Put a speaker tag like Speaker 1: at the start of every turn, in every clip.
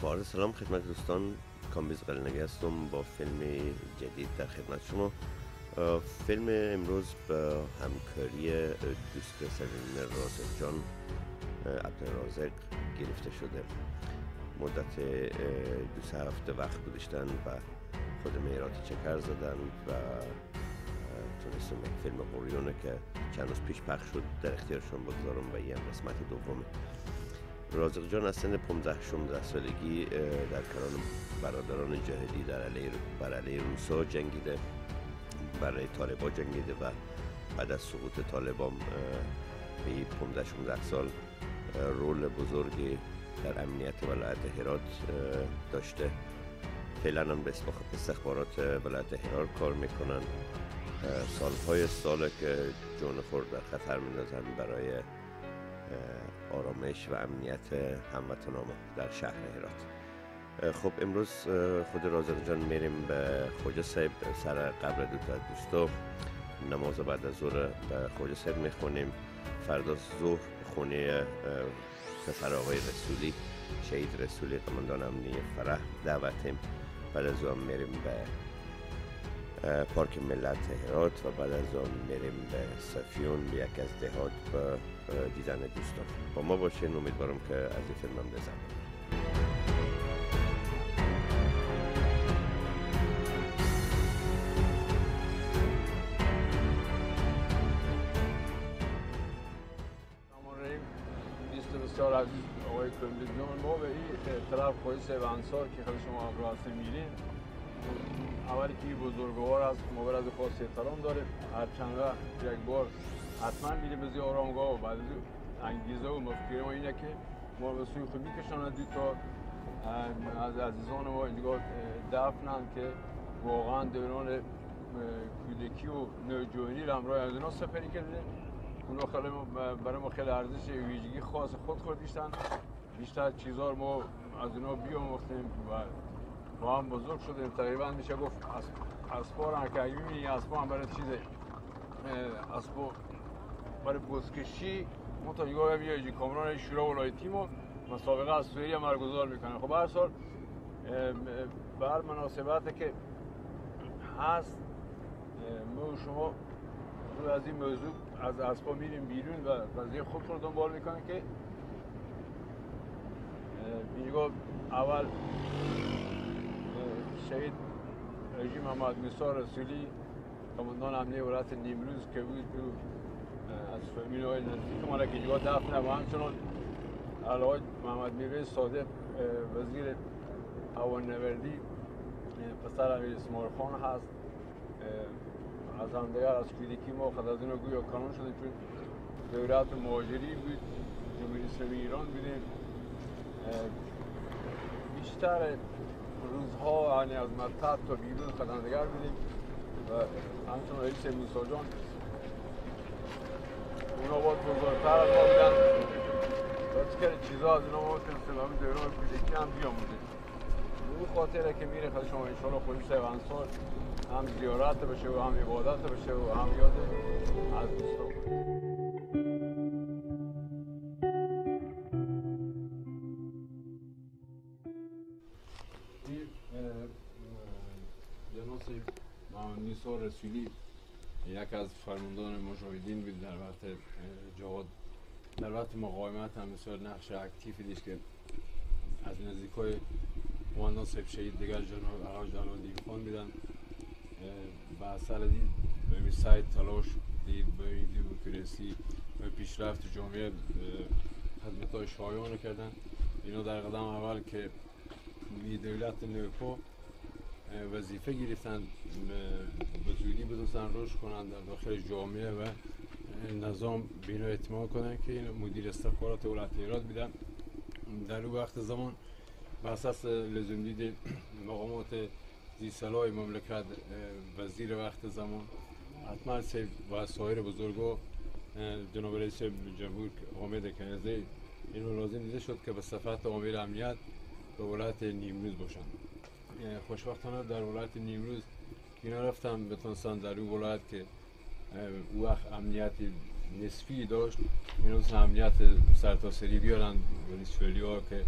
Speaker 1: با عرض سلام خدمت دوستان، کامبیز قلنگی هستم با فیلم جدید در خدمت شما. فیلم امروز به همکاری دوست سرین رازق جان عبدالرازق گرفته شده. مدت 2 هفته وقت گذاشتن و خود مهرات چکر زدن و تونستم یک فیلم قریونه که چند روز پیش پخش شد در اختیارشون بگذارم و این قسمت دومه. رازق جان از سن 15-16 سالگی در کنار برادران جهادی بر علیه روسا جنگیده، برای طالبان جنگیده و بعد از سقوط طالبان به 15-16 سال رول بزرگی در امنیت ولایت هرات داشته. فعلا هم به استخبارات ولایت هرات کار میکنن. سالهای ساله که جون خود در خطر میندازن برای آرامش و امنیت هموطنان در شهر هرات. خب امروز خود رازق جان میریم به خواجه صاحب سر قبر دوتا دوستا. نماز بعد از ظهر به خواجه صاحب میخونیم. فردا ظهر خونه پسر آقای رسولی، شهید رسولی قماندان امنیه فرح دعوتیم. بعد از اون میریم به پارک ملت هرات و بعد از اون میریم به صفیون، یک از دهات به دیدن دوستان. با ما باشین، امیدوارم که از این فیلم هم لذت ببرید.
Speaker 2: بسیار عزیز آقای کمیلیون، ما به این طرف خواهی صاحب انصار که خود شما همراه هستیم میریم. اولی که بزرگوار است، ما برای خاص احترام داریم. هر چند وقت یک بار حتما میریم به آرامگاه و بعد انگیزه و مفکر ما اینه که ما به سوی خود میکشاند تا از عزیزان ما اینجا دفنند که واقعا دوران کودکی و نوجوانی را همراه از اینا سپری کردیم. اونا خیلی برای ما خیلی ارزش ویژگی خاص خود داشتن. بیشتر چیزها رو ما از اونا بیاموختیم و با هم بزرگ شدیم. تقریبا میشه گفت اسبا را که میبینی اسبا هم برای چیزه اسبا برای بزکشی متوجه بیایجی کامران شورا ولایتی ما مسابقه از سویی هم برگزار میکنن. خب هر سال به هر مناسبت که هست ما و شما از این موضوع از اسبا میریم بیرون و قضیه خود رو دنبال میکنه که اینجا اول شهید رژیم محمد موسی رسولی قماندان امنیه ولایت نیمروز که بود از فامیل‌های نزدیک ما را که اینجا دفنه و همچنان الهاج محمد میوه صادق وزیر هوانوردی پسر امیر اسماعیل خان هست. از هم دیگر از کودکی ما خود از اینو گویا کانون شدیم چون دولت مهاجری بود، جمهوری اسلامی ایران بودیم. بیشتر روزها یعنی از مطلب تا بیرون خدمتگر بودیم و همچنان رئیس موسی جان اونا باید بزرگتر از ما بودن و چکر چیزها از اینا ما تنستیم همین دوران کودکی هم بیاموزیم. اون خاطره که میره خود شما انشاءالله خودی صاحب انصار هم زیارت بشه و هم عبادت بشه و هم یاد از دوستان. جناب محمد موسی رسولی یک از فرماندهان مجاهدین بود در وقت جهاد، در وقت مقاومت هم بسیار نقش اکتیفی داشت که از نزدیکای قماندان صاحب شهید دیگر جناب الهاج جلال‌الدین خان بودن و اثر دید به سعی تلاش دید به دیموکراسی و پیشرفت جامعه خدمت‌های شایان کردن. اینا در قدم اول که دولت نوپا وظیفه گرفتن به زودی بتونن رشد کنن در داخل جامعه و نظام بینا اعتماد کنن که این مدیر استخبارات ولایت هرات بودن. در اون وقت زمان بر اساس لزوم دید مقامات زیرسلاح مملکت وزیر وقت زمان حتما و سایر بزرگا جناب رئیس جمهور حامد کرزی اینو لازم دیده شد که به صفت عامل امنیت به ولایت نیمروز باشند. خوشبختانه در ولایت نیمروز که اینا رفتن بتونستن در اون ولایت که او وقت امنیت نسبی داشت این روز امنیت سرتاسری بیارن ولسفلی ها که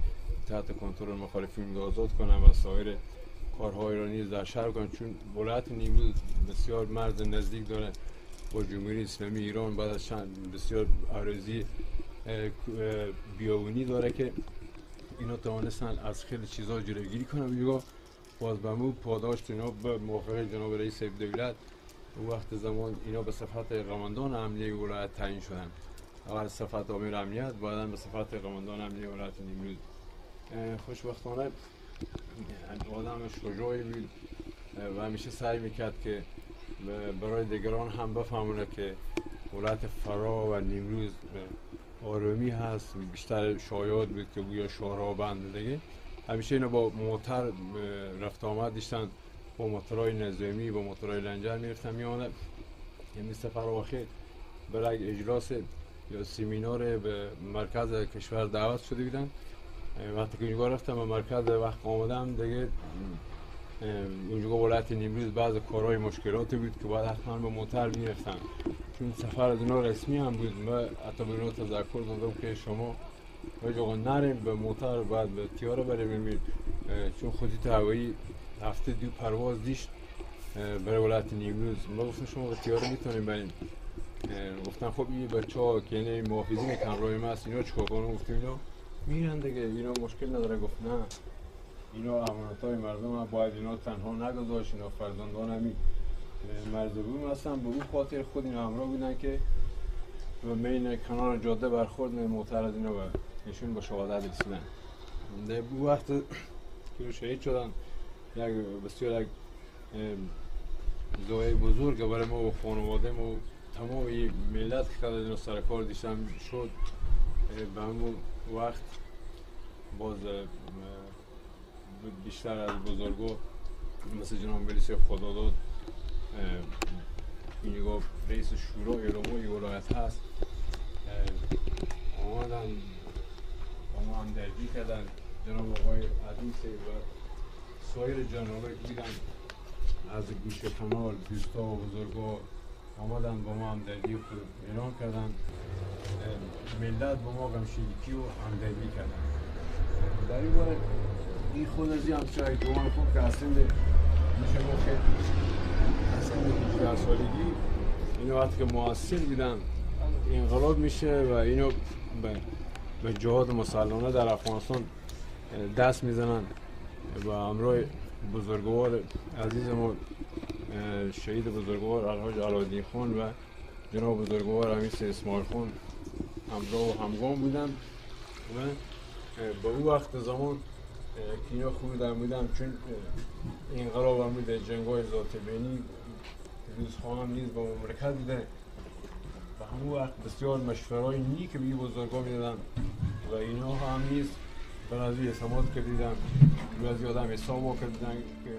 Speaker 2: تحت کنترل مخالفین آزاد کنن و سایر کارهای را نیز در شهر کنن، چون ولایت نیمروز بسیار مرز نزدیک داره با جمهوری اسلامی ایران. بعد از بسیار اراضی بیابونی داره که اینا توانستن از خیلی چیزا جلوگیری کنن. میگه باز بمو پاداش اینا به موافقه جناب رئیس دولت وقت زمان اینا به صفت قماندان امنیه ولایت تعیین شدن. اول صفت امیر امنیت، بعدا به صفت قماندان امنیه ولایت نیمروز. خوشبختانه آدم شجاعی بود و همیشه سعی میکرد که برای دیگران هم بفهمونه که ولایت فرا و نیمروز آرامی هست. بیشتر شایعات بود که گویا شهرها بند دیگه. همیشه اینا با موتر رفت آمد داشتن، با موترهای نظامی با موترهای لنجر میرفتن میانه. یعنی سفر آخر برای اجلاس یا سمینار به مرکز کشور دعوت شده بودن. وقتی که اونجا رفتم به مرکز وقت آمدم دیگه اونجا ولایت نیمروز بعض کارهای مشکلاتی بود که باید حتما به موتر میرفتن، چون سفر از اینا رسمی هم بود. ما حتی به اینا تذکر دادم که شما آقا نریم به موتر، باید به تیاره بریم، چون خطوط هوایی هفته 2 پرواز دیشت برای ولایت نیمروز. ما گفتم شما به تیاره میتونیم بریم. گفتن خب این بچه ها که یعنی محافظین کمرای ما هست اینا چکار کنم؟ گفتیم اینا میرن دیگه، اینا مشکل نداره. گفت نه، اینا امانت های مردم هم باید اینا تنها نگذاشت، اینا فرزندان همی مردم هستن. به اون خاطر خود اینا همراه بودن که و بین کنار جاده برخورد موتر از اینا و ایشون به شهادت رسیدن. در اون وقت که شهید شدن یک بسیار یک زایه بزرگ برای ما و خانواده ما تمام ملت که اینا سر کار داشتن شد. به همون وقت باز بیشتر از بزرگو مثل جناب ولیس خداداد اینجا رئیس شورا علمای ولایت هست آمدن با ما هم درگیر کردن. جناب آقای عدیس و سایر جنرالایی که دیدن از گوش کمال دوستا و بزرگا آمدن با ما هم درگیر اعلان کردن. ملت با ما غمشیدگی و همدردی کردن. در این باره این خود از این همچنان جوان خوب که اصلا میشه گفت که اصلا 18 سالگی اینو وقتی که مؤثر بودن انقلاب میشه و اینو به جهاد مسلحانه در افغانستان دست میزنن و همراه بزرگوار عزیز ما شهید بزرگوار الحاج علایالدین خان و جناب بزرگوار امیس اسماعیل خان همراه و همگام بودن. و با اون وقت زمان که اینا خوردن بودن، چون انقلاب هم بوده، جنگای ذات بینی، روزها هم نیز با مملکت بوده و همون وقت بسیار مشورهای نیک به این بزرگا میدادن و اینا هم نیز برای اعتماد کردیدن و از یادم حساب کردیدن که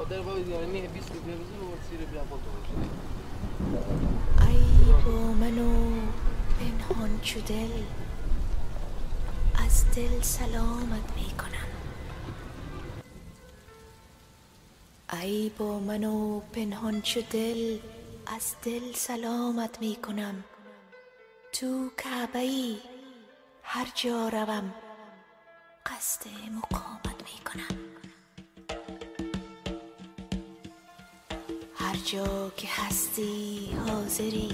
Speaker 3: ای با منو پنهان چو دل از دل سلامت می کنم. ای با منو پنهان چو دل از دل سلامت می کنم. تو کعبه ای هر جا روم قصد مقامت می کنم. هر جا که هستی حاضری،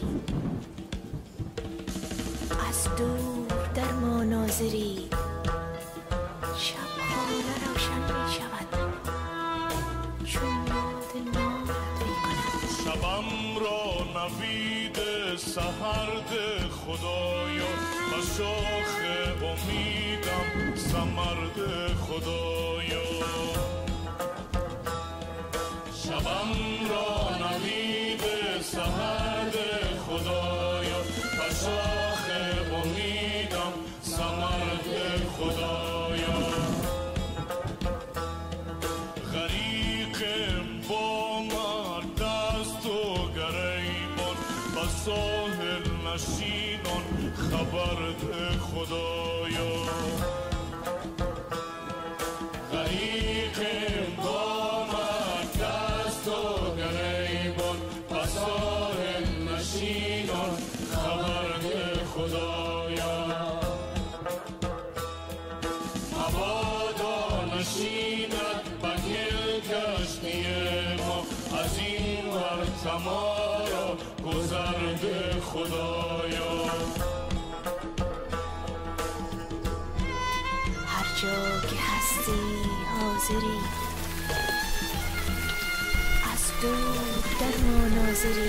Speaker 3: از دور در ما ناظری، شب خانه روشن می شود چون یاد نامت می کنم.
Speaker 4: شبم را نوید سحرد خدایا، و شاخ امیدم سمرد خدایا. شبم را نوید سحرد خدایا، و شاخ امیدم سمرد خدایا. غریقم با من دست و گریبان، و ساحل نشینان خبر ده خدایا. غریقم با من دست و گریبان، و ساحل نشینان خبر ده خدایا. مبادا نشیند بگل کشتی ما، از این ور تمارا گذرد خدایا.
Speaker 3: هر جا که هستی حاضری، از دور در ما ناظری،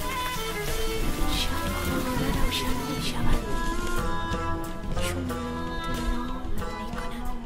Speaker 3: شب خانه روشن می شود چون یاد نامت می کنم.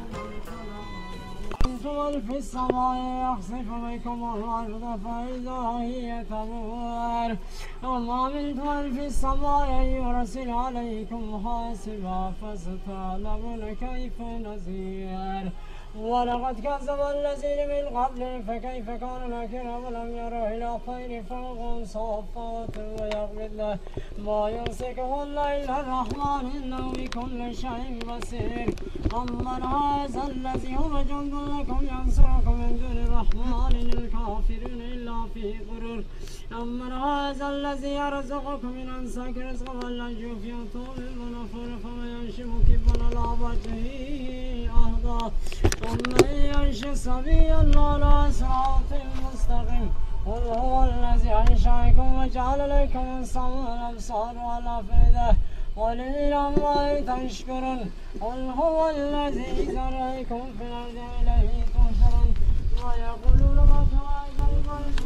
Speaker 5: من في السماء يخسف بكم الأرض فإذا هي تمور وما من في السماء يرسل عليكم حاسبا فستعلمون كيف نذير. ولقد كذب الذين من قبل فكيف كان نكير. ولم يروا إلى الطير فوقهم صافات ويقبضن ما يمسكهن إلا الرحمن إنه بكل شيء بصير. أمن هذا الذي هو جند لكم ينصركم من دون الرحمن إن الكافرون إلا في غرور. أمن هذا الذي يرزقكم من أمساك رزقا واللجوا في طول ونفور فما ينشب كبا على وجهه أهدى ومن يمشي سبيا على صراط مستقيم. قل هو الذي أنشأكم وجعل لكم السمع والأبصار والأفئدة قليلا ما تشكرون. قل هو الذي ذرأكم في الأرض إليه تحشرون. ويقولون متى هذا البلد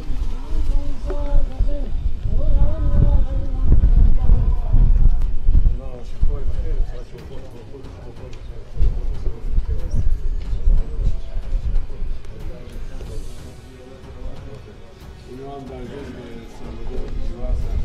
Speaker 2: اینا هم در جزء سالگاه دیگه هستن.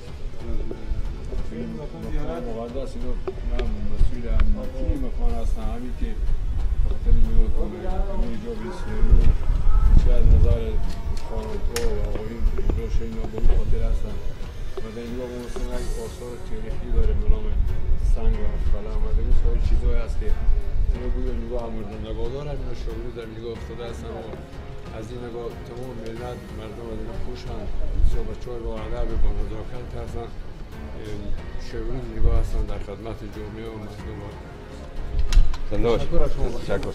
Speaker 2: مکان مقدس اینو من مسئول امنیتی مکان هستم، همین که بخاطر اینجا بسیاری شاید نظر خانوادگاه و آقایون اینجا اینا به این خاطر هستن و در اینجا به مثلا یک آثار تاریخی داره به نام سنگ و افقله آمده این سایر چیزهایی هست که اینا گویا نگاه مورد نگاه دارن. اینا شغلی در نگاه افتاده هستن و از این نگاه تمام ملت مردم از اینا خوشن، بسیار بچه‌های با ادب با نزاکت هستن، شغلی نگاه هستن در خدمت جامعه و مردم. زنده باشید. تشکر.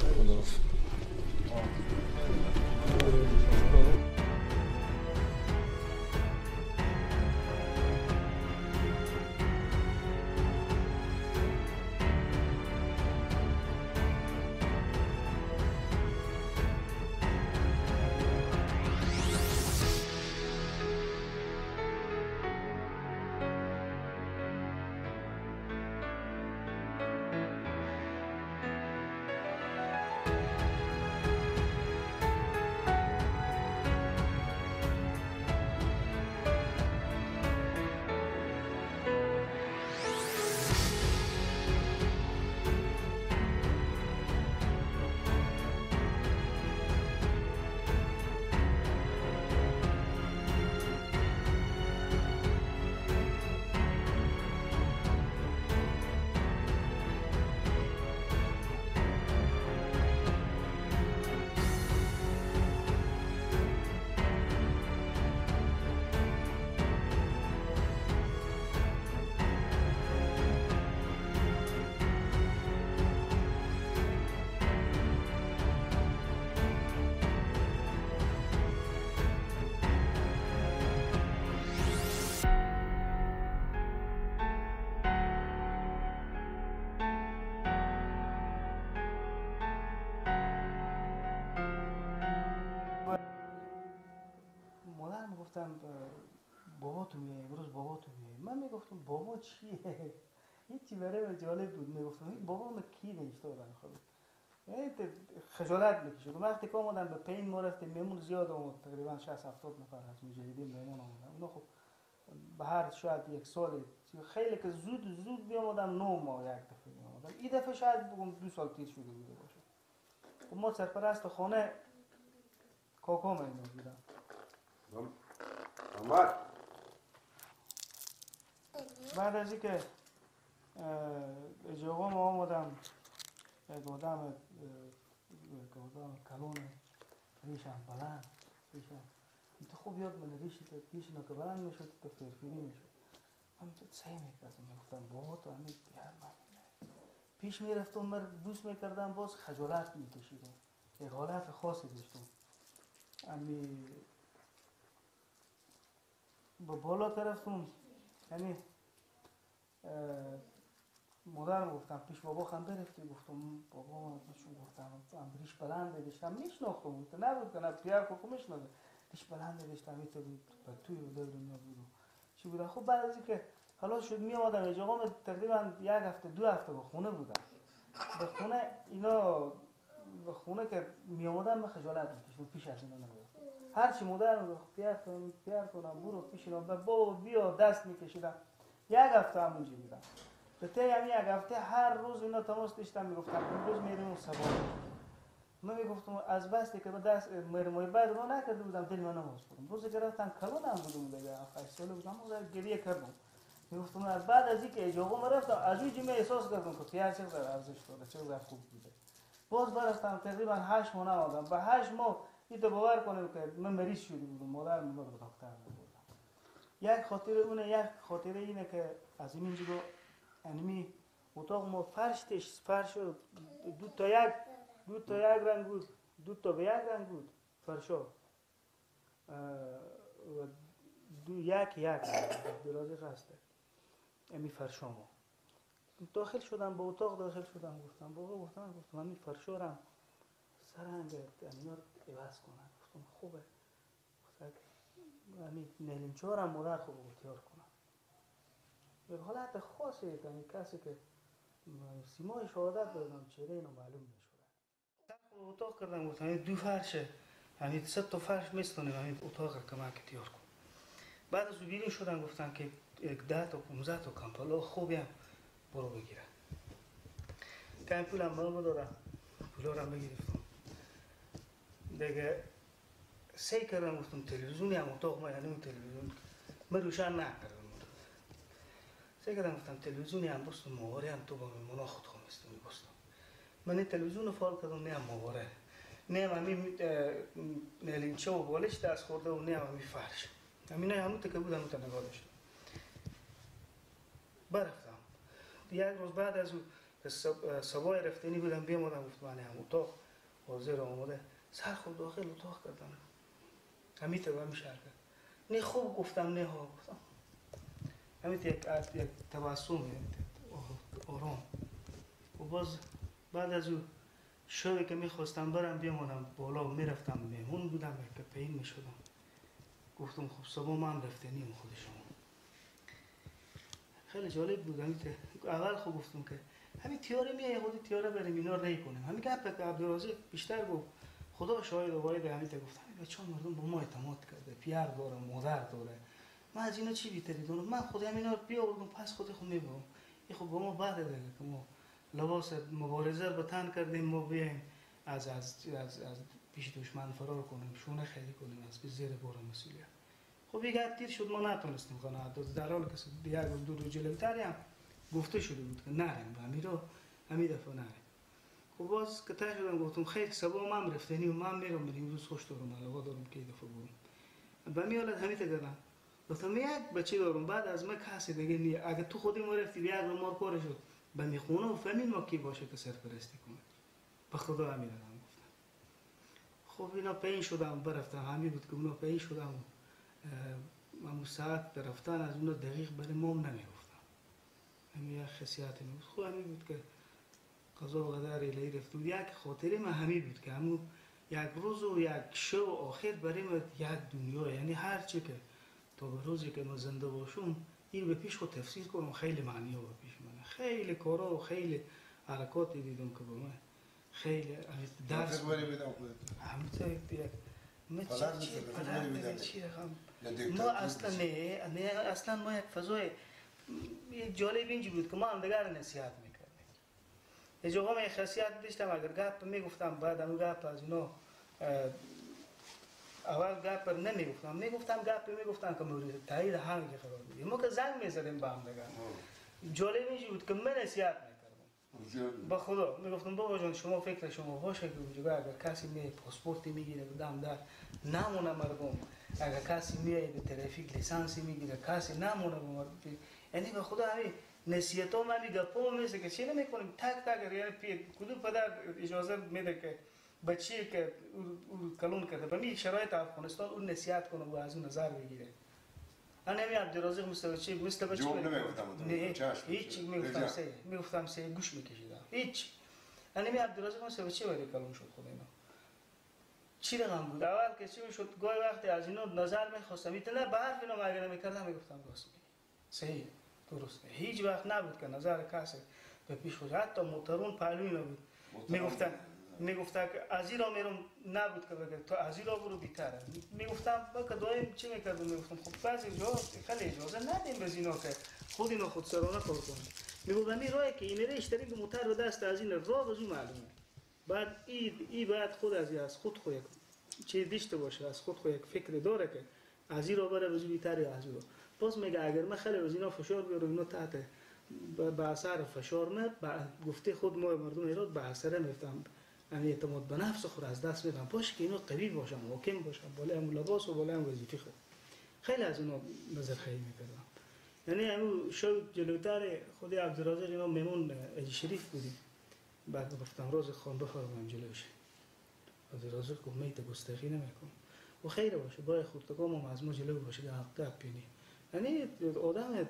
Speaker 6: تو میای امروز بابا تو میای. من میگفتم بابا چیه؟ هیچی برای من جالب بود. میگفتم این بابا من کی نوشته بودن خود. یعنی خجالت میکشید. وقتی که آمدن به پین ما رفتیم میمون زیاد آمد، تقریبا 60-70 نفر از مجاهدین میمون آمدن. اونا خب به هر شاید یک سال خیلی که زود بیامدن 9 ماه یک دفعه بیامدن. این دفعه شاید بگم 2 سال تیر شده بوده باشه. خب ما سرپرست خانه کاکا اینا بودن. بعد از اینکه اجاقا ما آمدم یک آدم کلون ریشم بلند ریشم تو خوب یاد من ریشنا که بلند میشد تو فرفری میشد. من تو سعی میکردم میگفتم بابا تو همین بیار من پیش میرفتم من دوست میکردم باز خجالت میکشیدم. یک حالت خاصی داشتم. امی با بالا طرفتم یعنی مادرم گفتم پیش بابا خم برفتی. گفتم بابا من چون گفتم ریش بلند داشتم میشناختم تو نبود که نه پیار کوکو میشناخت ریش بلند داشتم میتو به توی دنیا بود چی بود. خب بعد از اینکه حالا شد می اومدم اجاقا من تقریبا 1 هفته 2 هفته به خونه بودم. به خونه اینا به خونه که می اومدم من خجالت میکشیدم پیش از اینا نبودم. هر چی مادرم گفت پیار کنم برو پیش اینا بابا بیا دست میکشیدم. 1 هفته همونجا بودم. به طی همین 1 هفته هر روز اینا تماس داشتن میگفتن امروز میریم سبا. من میگفتم از بس که به دست مرمای بعد رو نکرده بودم دل من نماز بودم. روزی که رفتم کلونم بودم دیگه 7 ساله بودم گریه کردم. میگفتم از بعد از اینکه اجاقا من رفتم از اون جمعه احساس کردم که پیار چقدر ارزش داره چقدر خوب بوده. باز برفتم تقریبا 8 ماه آمدم. به 8 ماه این باور کنیم که من مریض شده بودم. مادر من به دکتر بردم. یک خاطره اینه که از اینجا یعنی اتاق ما فرش دو تا یک رنگ بود. 2 تا به 1 رنگ بود فرشا و یک درازی خسته امی فرشا ما داخل شدم با اتاق داخل شدم. گفتم بابا گفتم همین فرشا رم سرنگ اینا رو عوض کنن. گفتم خوبه یعنی نلینچارم مادر خوب تیار کنم. یک حالت خاصی یعنی کسی که سیمای شهادت دادم چهره اینو معلوم نشده. سرخ اتاق کردم گفتم این 2 فرشه یعنی 3 تا فرش میستونیم همین اتاق کمک تیار کن. بعد از بیرون شدن گفتن که 10 تا 15 تا کمپلا خوبی هم برو بگیره. کم پولم برام دادم پولا رو بگیرفتم دیگه. سعی کردم گفتم تلویزیونی هم اتاق ما یعنی اون تلویزیون من روشن نکردم. سعی کردم گفتم تلویزیونی هم بستم مواره هم تو با منا خود خواستم بستم. من این تلویزیون رو فعال کردم نه مواره نه همین نلینچه و بالش دست خورده و نه همین فرش همین همون تکه بودم تا نگاه داشتم. برفتم یک روز بعد از اون سوای رفتنی بودم بیامدم گفتم من هم اتاق حاضر آماده سر خود داخل اتاق کردم همین تو همین شهر کرد نه خوب گفتم نه ها گفتم همین یک تبسم آرام. و باز بعد از اون شبی که میخواستم برم بیامونم بالا میرفتم مهمون بودم که پین میشدم. گفتم خب صبح من رفتنیم خود شما. خیلی جالب بود. اول خب گفتم که همین تیاره میایه خودی تیاره بریم اینا رو کنیم. همین گپ که عبدالرازق بیشتر گفت خدا شاهد و باید همین گفتم بچه‌ها مردم با ما اعتماد کرده پیار داره مادر داره. من از اینا چی بیتری دارم. من خود همینا رو بیاوردم پس خود خود میبرم. این خب با ما بعد دیگه که ما لباس مبارزه رو تن کردیم ما بیایم از پیش دشمن فرار کنیم شونه خیلی کنیم از زیر بار مسئولیت. خب یک تیر شد ما نتونستیم قناعت در حالی که یک روز 2 روز جلوتر هم گفته شده بود که نریم همین دفعه نریم. خب باز که تا شدم گفتم خیلی صبح من رفتنی و من میرم بریم روز خوش دارم علاقه دارم که دفعه برم. به میالت همین گفتم گفتم یک بچه دارم بعد از من کسی دیگه نیه. اگه تو خودی ما رفتی یک رو مار کار شد به میخونه و فهمین ما کی باشه که سرپرستی کنه. به خدا همین گفتم. خب اینا پین شدم برفتم همین بود که اونا پین شدم من ساعت رفتن از اونا دقیق برای مام نمیگفتم. همین یک خاصیت بود. خب همین بود که قضا و قدر الهی رفت. یک خاطره من همین بود که همون یک روز و یک شب آخر برای من یک دنیا یعنی هر چی که تا به روزی که ما زنده باشم این به پیش خود تفسیر کنم خیلی معنی ها به پیش منه خیلی کارا و خیلی حرکاتی دیدم که به من خیلی درس همینطور ما اصلا نه اصلا ما یک فضای جالب اینجا بود که ما هم دیگر نصیحت میکردیم یه جاها من خاصیت داشتم اگر گپ میگفتم بعد اون گپ از اینا اول گپ میگفتم که مورد تایید هم که قرار بگیریم ما که زنگ میزدیم با هم دیگر جالب اینجا بود که من نصیحت میکردم با خدا میگفتم بابا جان شما فکر شما باشه که اونجا اگر کسی میاد پاسپورتی میگیره دم در نمونه مردم اگر کسی میاد به ترافیک لیسانسی میگیره کسی نمونه مردم یعنی به خدا همین نصیحتام همین گپا میسه که چی نمیکنیم تک یعنی کدوم پدر اجازه میده که بچه‌ای که او کلون کرده به می شرایط افغانستان اون نصیحت کنه و از اون نظر بگیره انا می عبدالرزاق مثل بچه
Speaker 7: جواب نمیگفتم
Speaker 6: نه هیچ میگفتم سه گوش میکشیدم هیچ انا می عبدالرزاق مثل بچه ولی کلون شد خود اینا چی رقم بود اول که چی شد گاهی وقتی از اینا نظر میخواستم نه به حرف اینا مگه نمیکردم میگفتم راست میگی صحیح درسته هیچ وقت نبود که نظر کسی به پیش خود حتی موترون پهلوی نبود میگفتن که از این را میرم نبود که بگه تو از این را برو بیتره میگفتم که دایم چی میکردم میگفتم خب بعضی جا خیلی اجازه ندیم به اینا که خود اینا خود سرانه کار کنن میگفتم این راهی که این اشتری که موتر به دست از این راه از اون معلومه بعد این بعد خود از خود چی داشته باشه از خود یک فکر داره که از این را بره به بیتره از اون باز میگه اگر من خیلی از اینا فشار بیارم اینا تحت به اثر فشار نه گفته خود ما مردم ایران به اثر میفتم یعنی اعتماد به نفس خود از دست میدم باشه که اینا قوی باشم حاکم باشم بالای هم لباس و بالای هم وظیفه خود خیلی از اونا نظر خیلی میکردم یعنی همون شو جلوتر خود عبدالرزاق اینا میمون اجی شریف بودیم بعد گفتم روز خان بخورم جلوش عبدالرزاق گفت میت گستاخی نمیکنم و خیر باشه باید خودتگام هم از ما جلو باشه گپ پینی یعنی آدم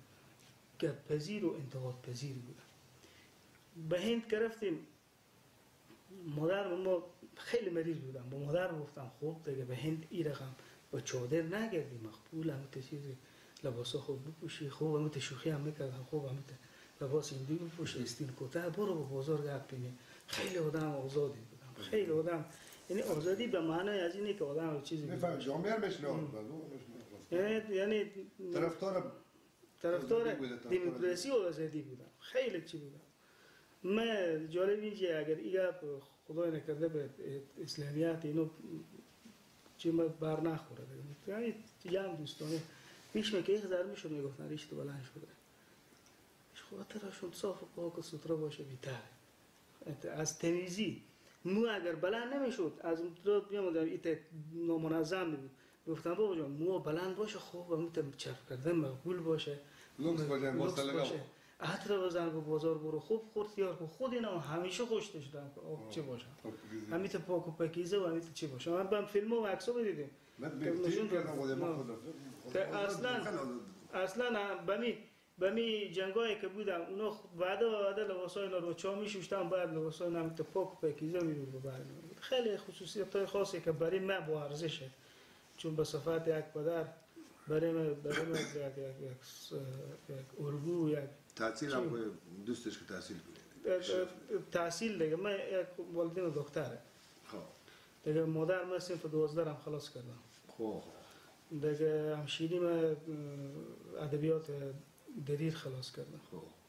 Speaker 6: گپ پذیر و انتقاد پذیر بودم به هند که رفتیم مادر ما خیلی مریض بودم با مادر گفتم خوب دیگه به هند این رقم با چادر نگردی مقبول هم چیزی لباس خود بپوشی خوب هم شوخی هم میکردم خوب هم لباس هندی بپوشی استین کوتاه برو با بازار گپ پینی خیلی آدم آزادی بودم خیلی آدم یعنی آزادی به معنای از اینه که آدم چیزی
Speaker 7: میفهم جامعه بشنو
Speaker 6: یعنی طرفدار دموکراسی و آزادی بودم خیلی چی بودم من جالب اینجا اگر ایگه خدای نکرده به اسلامیت اینو چی ما بر نخوره یعنی جمع دوستانه پیش میگه یک ذره میشد میگفتن ریشت بلند شده خاطرشون صاف و پاک و سوتره باشه بیتره از تمیزی مو اگر بلند نمیشد از اون طرف میامدم ایت نامنظم بود گفتم بابا جان مو بلند باشه خوب و میتونم چرخ کردن مقبول باشه
Speaker 7: لوکس باشه
Speaker 6: عطر بزن به بازار برو خوب خورد تیار کن خود اینا همیشه خوش داشتم که چه باشه همیت پاک و پاکیزه و همیت چه باشه من با فیلم و عکس‌ها بدیدم اصلا بمی جنگایی که بودم اونا وعده لباسای اینا رو چا میشوشتم بعد لباسای همیت پاک و پاکیزه میبود بعد خیلی خصوصیت خاصی که برای من با ارزشه چون به صفت یک پدر برای من یک الگو یک
Speaker 7: تحصیل هم دوستش که تحصیل کنید
Speaker 6: تحصیل دیگه من یک والدین دکتره دیگه مادر من صنف 12 هم خلاص کردم دیگه همشیری من ادبیات دریر خلاص کردم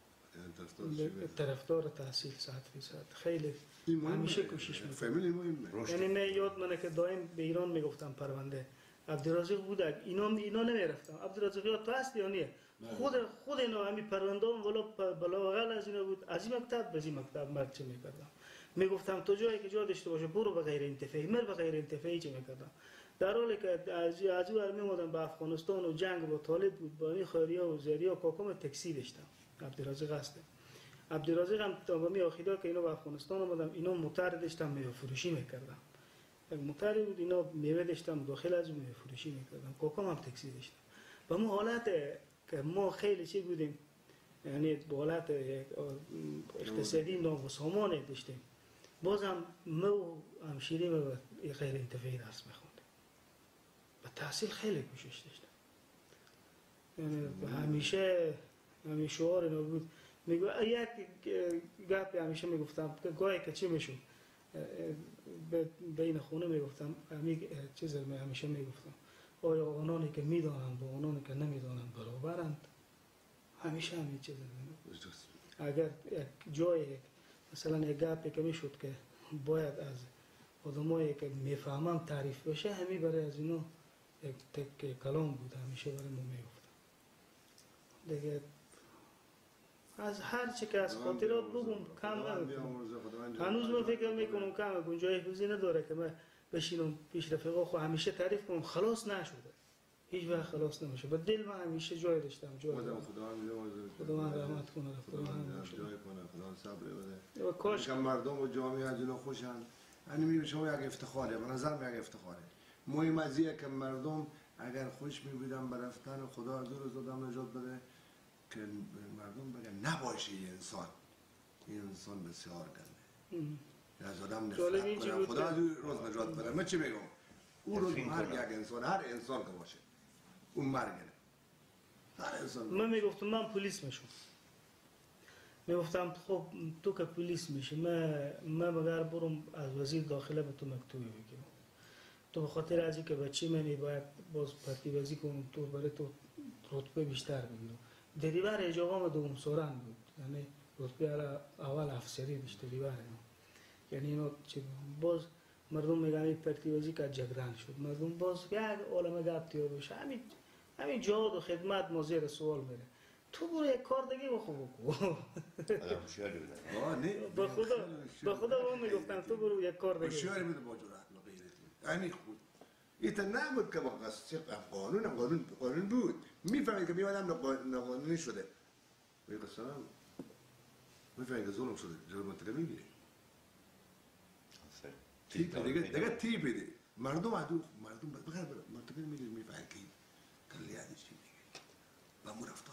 Speaker 6: طرفدار تحصیل 100% خیلی همیشه کوشش میکنم یعنی من یاد منه که دائم به ایران میگفتم پرونده عبدالرزاق بودک اینا نمیرفتم عبدالرزاق تو هست یا نه خود اینا همین پرونده‌ام ولی بلاغل از اینا بود از این مکتب به این مکتب مرد چه میکردم میگفتم تو جایی که جا داشته باشه برو به غیر انتفاعی مر به غیر انتفاعی چه میکردم در حالی که از اون میمودم به افغانستان و جنگ با طالب بود با این خیریه و زریه و کاکام تاکسی داشتم عبدالرزاق هستم عبدالرزاق هم تا به آخیدا که اینا به افغانستان اومدم اینا موتر داشتم میوه فروشی میکردم یک موتری بود اینا میوه داشتم داخل از میوه فروشی میکردم کاکام هم تاکسی داشتم و ما حالت که ما خیلی چی بودیم یعنی با حالت اقتصادی ناوسامان داشتیم بازم ما همشیری ما غیر انتفاعی درس میخوندیم و تحصیل خیلی کوشش داشتم همیشه شعار اینا بود. میگو یک گپ همیشه میگفتم که گاهی که چی میشون بین خونه میگفتم چیز همیشه میگفتم آیا آنانی که میدانند و آنانی که نمیدانند برابرند؟ همیشه همین چیز اگر یک جایی مثلا یک گپی که میشد که باید از آدمایی که میفهمم تعریف بشه همین برای از اینا یک تک کلام بود همیشه برای ما میگفتم دیگه از هر چی که از خاطرات بگم کم نمیکنم هنوز من فکر میکنم کم گنجایش نداره که من بشینم پیش رفیقا خود همیشه تعریف کنم خلاص نشده هیچ وقت خلاص نمیشه به دل من همیشه جای داشتم جای خدا من رحمت کنه
Speaker 7: خدا جای کنه خدا صبر بده کاش مردم و جامعه از اینا خوشن یعنی میبینید شما یک افتخاره به نظر من یک افتخاره مهم از اینه که مردم اگر خوش میبینن به رفتن خدا دور از آدم نجات بده که مردم بگن نباشه این انسان بسیار گنده از آدم نفرت کنه خدا روز نجات بده من چی میگم اون روز هر یک انسان هر انسان که باشه اون مرگنه هر انسان
Speaker 6: من میگفتم من پلیس میشم میگفتم خب تو که پلیس میشی من مگر برم از وزیر داخله به تو مکتوبی بگیرم تو به خاطر از اینکه بچه منی باید باز پرتیبازی کنم تو برای تو رتبه بیشتر بگیرم دریور اجاقام دوم سوران بود یعنی رتبه اول افسری داشت دریور یعنی اینو باز مردم میگن پرتیبازی که جگران شد مردم باز یک عالمه گپ تیار بشه همین جهاد و خدمت ما زیر سوال میره تو برو یک کار دیگه بکن به خدا اون میگفتم تو برو یک کار دیگه
Speaker 7: هوشیاری بده با جرأت و غیرتی یعنی خود ایت نبود که با قانون بود میفهمید که میادم ناقانونی شده به قسم میفهمید که ظلم شده جلو منطقه میگیره دیگه تیپی دی مردم بخیر منطقه میگیره میفهمید که کلیاتش چی میگه و مو رفتار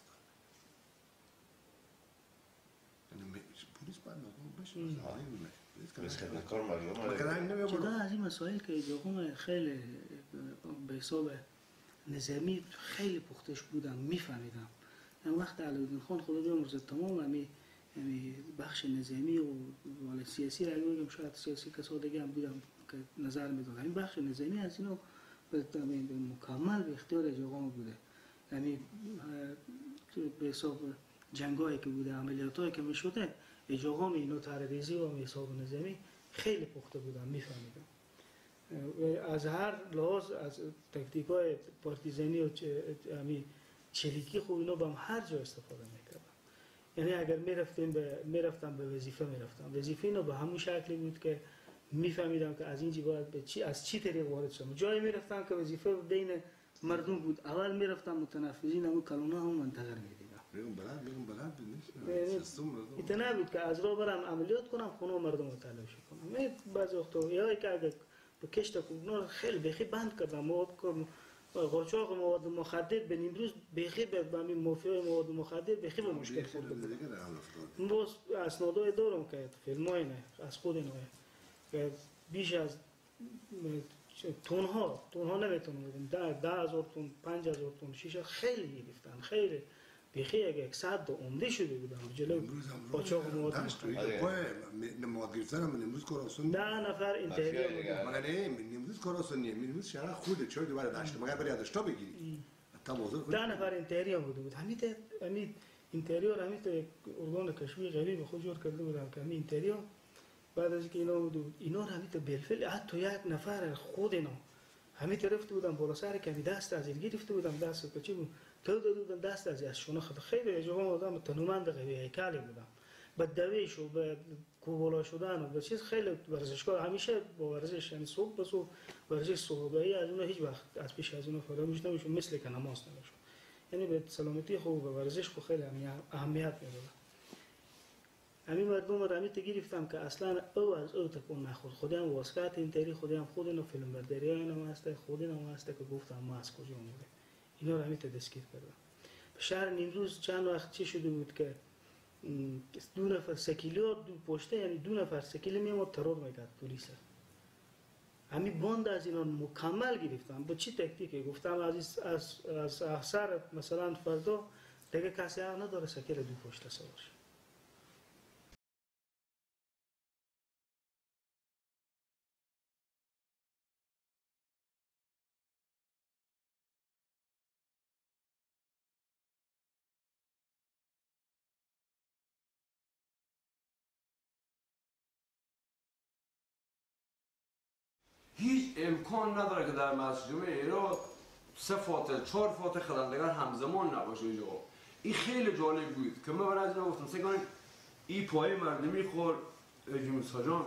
Speaker 7: پلیس باید ناقانون بشه
Speaker 1: خدمتکار مردم
Speaker 6: جدا از این مسائل که اجاقام خیلی به حساب نظامی خیلی پختش بودم میفهمیدم وقت علاءالدین خان خدا بیامرزه تمام همی بخش نظامی و سیاسی را بگم شاید سیاسی کسا دیگه هم بودم که نظر میداد این بخش نظامی از اینو مکمل به اختیار اجاقام بوده یعنی به حساب جنگایی که بوده عملیاتایی که میشده اجاقام اینو طرحریزی و حساب نظامی خیلی پخته بودم میفهمیدم از هر لحاظ از تکتیکای پارتیزانی و چلیکی خوب اینا با هر جا استفاده میکردم یعنی اگر میرفتم به وظیفه وظیفه اینا به همون شکلی بود که میفهمیدم که از اینجا باید از چی طریق وارد شدم جایی میرفتم که وظیفه بین مردم بود اول میرفتم متنفذین اون کلونه هم منتظر میدیدم
Speaker 7: بگم بلد
Speaker 6: نیست نبود که از راه برم عملیات کنم خونه مردم رو تلاشی کنم بعضی وقتا یا که اگر به کشت کوبنار خیلی بخی بند کردم قاچاق مواد مخدر به نیمروز بخی به همین مافیای مواد مخدر بخی به مشکل خورده باز اسنادای دارم که فیلمای نه از خود اینه که بیش از تونها نمیتونم بگم 10,000 تون 5,000 تون شیشه خیلی گرفتن خیلی بخی اگه 100 عمده شده بودم جلو قاچاق مواد
Speaker 7: مواد گرفتن من امروز کار آسون
Speaker 6: 10 نفر اینتریور
Speaker 7: مگر نه امروز کار آسون نیست امروز شهر خوده چای دوباره داشت مگر برای داشتا بگیری
Speaker 6: 10 نفر اینتریور بود همین اینتریور همین ارگان کشفی غریب به خود جور کرده بودم که همین اینتریور بعد از اینکه اینا بود اینا رو همین بالفعل حتی یک نفر خود اینا همین طرف بودم بالا سر که دست از این گرفته بودم دست کچی بود تو دادم دست از شونه خیلی اجاقام آدم تنومند قوی هیکلی بودم با دویش و با کوبالا شدن و با چیز خیلی ورزشکار همیشه با ورزش یعنی صبح به صبح ورزش صبحگاهی از اون هیچ وقت از پیش از اون فراموش نمیشه مثل که نماز نمیشه یعنی به سلامتی خوب و ورزش خو خیلی اهمیت میده همین مردم رو همیت گرفتم که اصلا او از او تکون نخورد خودم واسکات اینتری خودم خودم فیلم برداری اینا هست خودم هست که گفتم ما از کجا اومده اینا رو همیت دستگیر کردم به شهر نیمروز چند وقت چی شده بود که 2 نفر سکیلو دو پشته یعنی 2 نفر سکیل میام ترور میکرد پلیس همین باند از اینا مکمل گرفتم. با چی تکتیکه؟ گفتم از احسر مثلا فردا دیگه کسی حق نداره سکر دو پشت سوار شه.
Speaker 2: هیچ امکان نداره که در مسجد ایران 3 فاتح 4 فاتح خدمتگر همزمان نباشه اینجا. این خیلی جالب بود که من برای از اینا گفتم سه این پای مردمی خور جمعیسا جان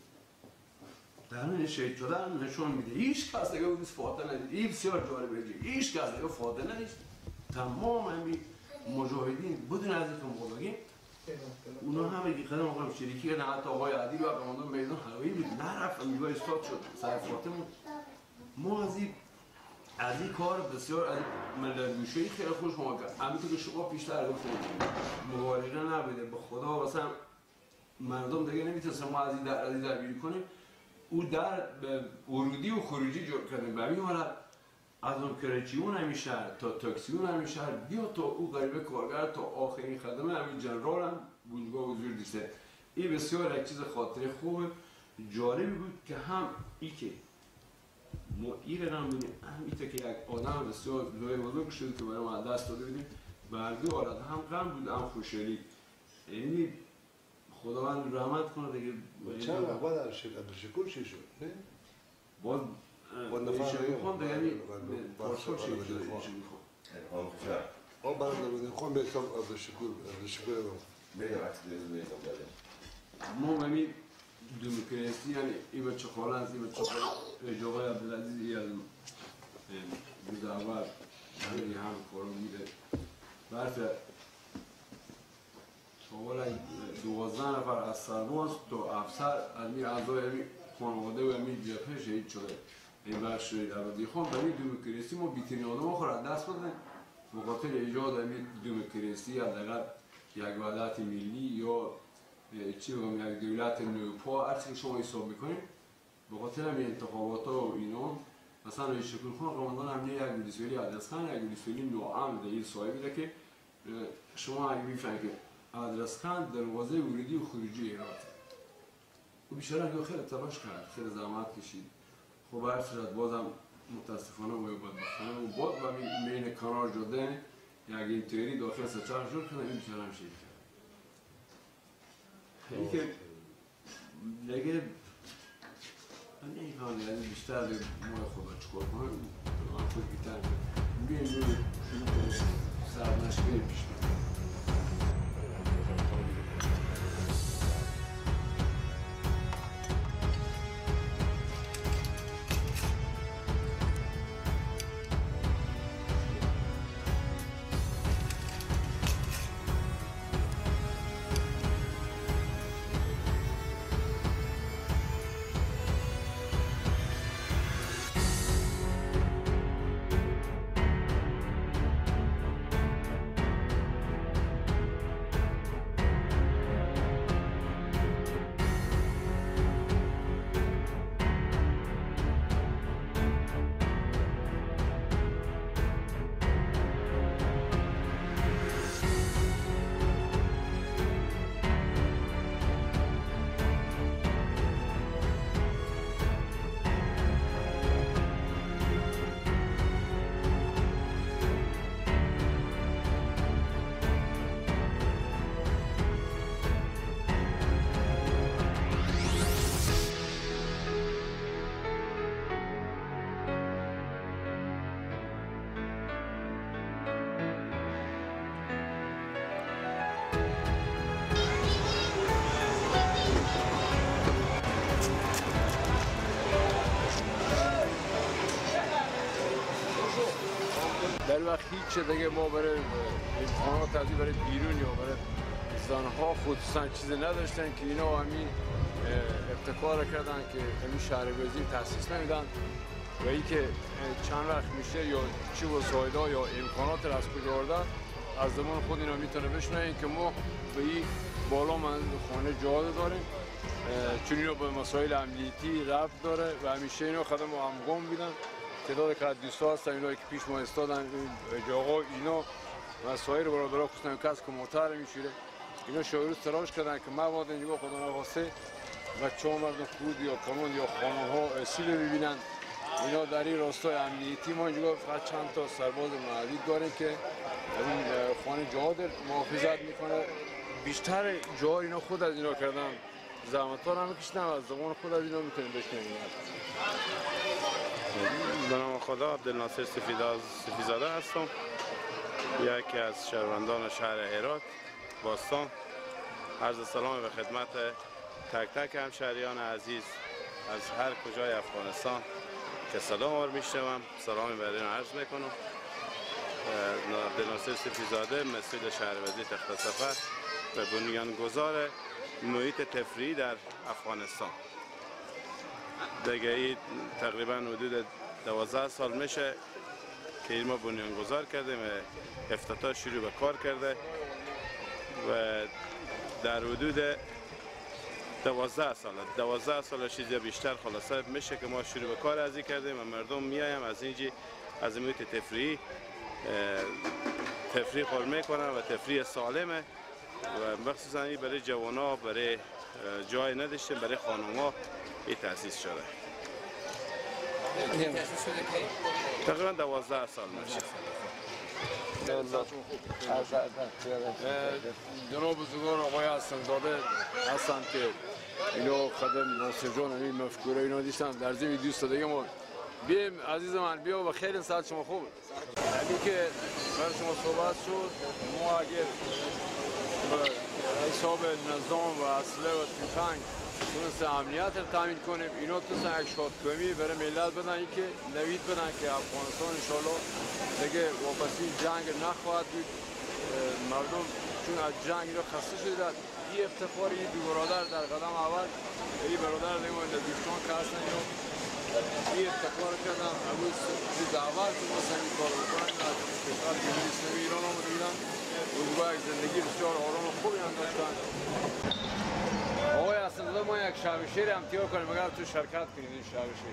Speaker 2: درمین شهید شدن نشون میده. هیچ کس دیگه بود فاتح ندید. این بسیار جالبه. هیچ کس دیگه فاتح ندید. تمام همین مجاهدین بدون از اینکه مقابلگیم اونا همه که خدم آقام شریکی کردن. حتی آقای عدیل و قماندان میدان هوایی بود نرفت امیگاه استاد شد سر فاطمه. ما از این کار بسیار از ملرگوشهی خیلی خوش ما کرد. همینطور که شما پیشتر گفتیم مبالغه نبوده به خدا واسه مردم دیگه نمیتونستم ما از این درگیری کنیم. او در ورودی و خروجی جور کردیم. به همین حالت از اون کرچیون همین شهر تا تاکسیون همین شهر بیا تا او غریبه کارگر تا آخرین خدمه همین جنرال هم بونجگاه حضور داشته. این بسیار یک چیز خاطره خوب جالبی بود که هم ای که ما ایران هم بودیم هم ایتا که یک آدم بسیار لای بزرگ شد که برای ما دست داده بودیم بردو حالت هم غم بود هم خوشحالی. یعنی خداوند رحمت کنه دیگه.
Speaker 7: چند وقت بعد عبدالشکور چی شد؟
Speaker 2: باز میخوام دیگه یعنی پارسال چی شده
Speaker 1: الهام خشار
Speaker 7: برادر بودیم خواهم به اسم عبدالشکور ادام
Speaker 1: میدم عکس میدم بله.
Speaker 2: ما همین دموکراسی یعنی این بچه خاله هست این بچه خاله جاقای عبدالعزیز ای از روز اول همین هم کارو میده برف اول 12 نفر از سرباز تا افسر از می اعضای همین خانواده و همین جبهه شهید شده. این بخش عبدی خان به این دموکراسی ما بیترین آدم خور از دست بدن به خاطر ایجاد همین دموکراسی حداقل یک وحدت ملی یا چی بگم یک دولت نوپا هر چی شما حساب میکنیم به خاطر همین انتخابات و اینا مثلا شکر خان قماندان امنیه یک ولسوالی ادرسخان یک ولسوالی ناامن در این سایه بوده که شما اگه میفهمید که ادرسخان دروازه ورودی و خروجی هراته و بیچاره که خیلی تلاش کرد خیلی زحمت کشید. خب هر صورت بازم متاسفانه و بدبختانه و باز با مین کنار جاده یک اینتری داخل سچار شد که این بیچاره هم شهید کرد. این که دیگه من نمی‌فهمم یعنی بیشتر به ما خدا چکار کنم من خود بیتر بیایم روی شروع کنیم سرنشگری پیش کنیم. در وقت هیچ دیگه ما برای امکانات از برای بیرون یا برای زنها خصوصا چیزی نداشتن که اینا همین ابتکار کردن که همین شهربازی تاسیس نمیدن و این که چند وقت میشه یا چی وسایل‌ها یا امکانات را از کجا آوردن از زمان خود اینا میتونه بشنوین که ما به این بالا من خانه جاده داریم چون اینو به مسائل امنیتی ربط داره و همیشه اینو خدم همگام بیدن. تعداد که دوستا هستن اینا که پیش ما استادن جاقا اینا مسائل برادرها خصوصا کس که موتر میشوره اینا شعور تراش کردن که مواد اینجا خدا نخواسته بچه ها مردم خود یا قانون یا خانه ها اصیل ببینن. اینا در این راستای امنیتی ما اینجا فقط چند تا سرباز محلی داریم که این خانه جهاد محافظت میکنه. بیشتر جاها اینا خود از اینا کردن زحمت ها رو میکشن و از زمان خود از اینا میتونیم بشنویم.
Speaker 8: به نام خدا عبدالناصر صفیزاده هستم، یکی از شهروندان شهر هرات باستان. عرض سلام به خدمت تک تک همشهریان عزیز از هر کجای افغانستان که صدا ما رو میشنوم، سلامی برای اینا عرض میکنم. عبدالناصر صفیزاده مسئول شهروندی تخت سفر و بنیانگذار محیط تفریحی در افغانستان. دیگه تقریبا حدود 12 سال میشه که ما بنیانگذار کردیم و افتتاح شروع به کار کرده و در حدود 12 سال چیزی بیشتر خلاصه میشه که ما شروع به کار ازی کردیم و مردم میایم از اینجا از محیط تفریح خور میکنن و تفریح سالمه و مخصوصا برای جوانا برای جای نداشتیم برای خانوما این تأسیس شده. تقریبا 12 سال میشه.
Speaker 2: جناب بزرگان آقای حسن‌زاده هستند که اینو خدم ناصر جان این مفکوره اینا دیشتن در زمین دوست دیگه ما بیم عزیز من بیا و خیر ساعت شما خوب. یعنی که برای شما صحبت شد ما اگر حساب نظام و اسلحه و تفنگ تونست امنیت رو تامین کنیم اینا تونستن یک شادکامی برای ملت بدن این که نوید بدن که افغانستان انشالله دیگه واپسی جنگ نخواهد بود. مردم چون از جنگ اینا خسته شدن این افتخار این دو برادر در قدم اول این برادر دیگه در دوستان که هستن اینا این افتخار کردن امروز دعوت که مثلا این کار بکنن از کشور جمهوری اسلامی ایران آمده بودن روزگاه زندگی بسیار آرام و خوبی داشتن. آقای حسن‌زاده ما یک شب شعر هم تیار کنیم مگر تو شرکت کنید این شب شعر.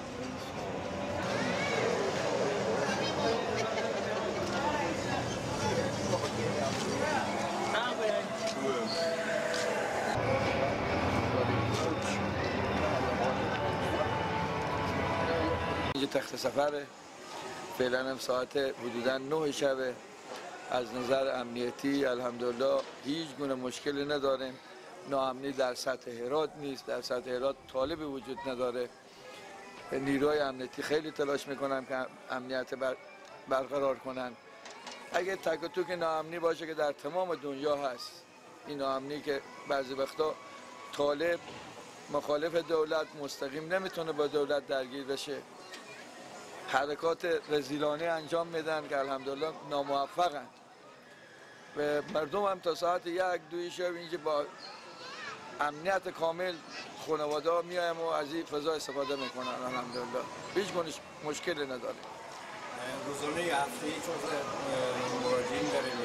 Speaker 9: اینجا تخت سفره فعلا هم ساعت حدودا 9 شب. از نظر امنیتی الحمدلله هیچ گونه مشکلی نداریم. ناامنی در سطح هرات نیست، در سطح هرات طالبی وجود نداره. نیروهای امنیتی خیلی تلاش میکنن که امنیت برقرار کنن. اگه تک و توک ناامنی باشه که در تمام دنیا هست، این ناامنی که بعضی وقتا طالب مخالف دولت مستقیم نمیتونه با دولت درگیر بشه، حرکات رذیلانه انجام میدن که الحمدلله ناموفقن و مردم هم تا ساعت 1-2 شب اینجا با امنیت کامل خانواده ها میایم و از این فضا استفاده میکنن. الحمدلله هیچ گونه مشکلی نداره.
Speaker 10: روزانه یا هفته‌ای چون مراجعین داریم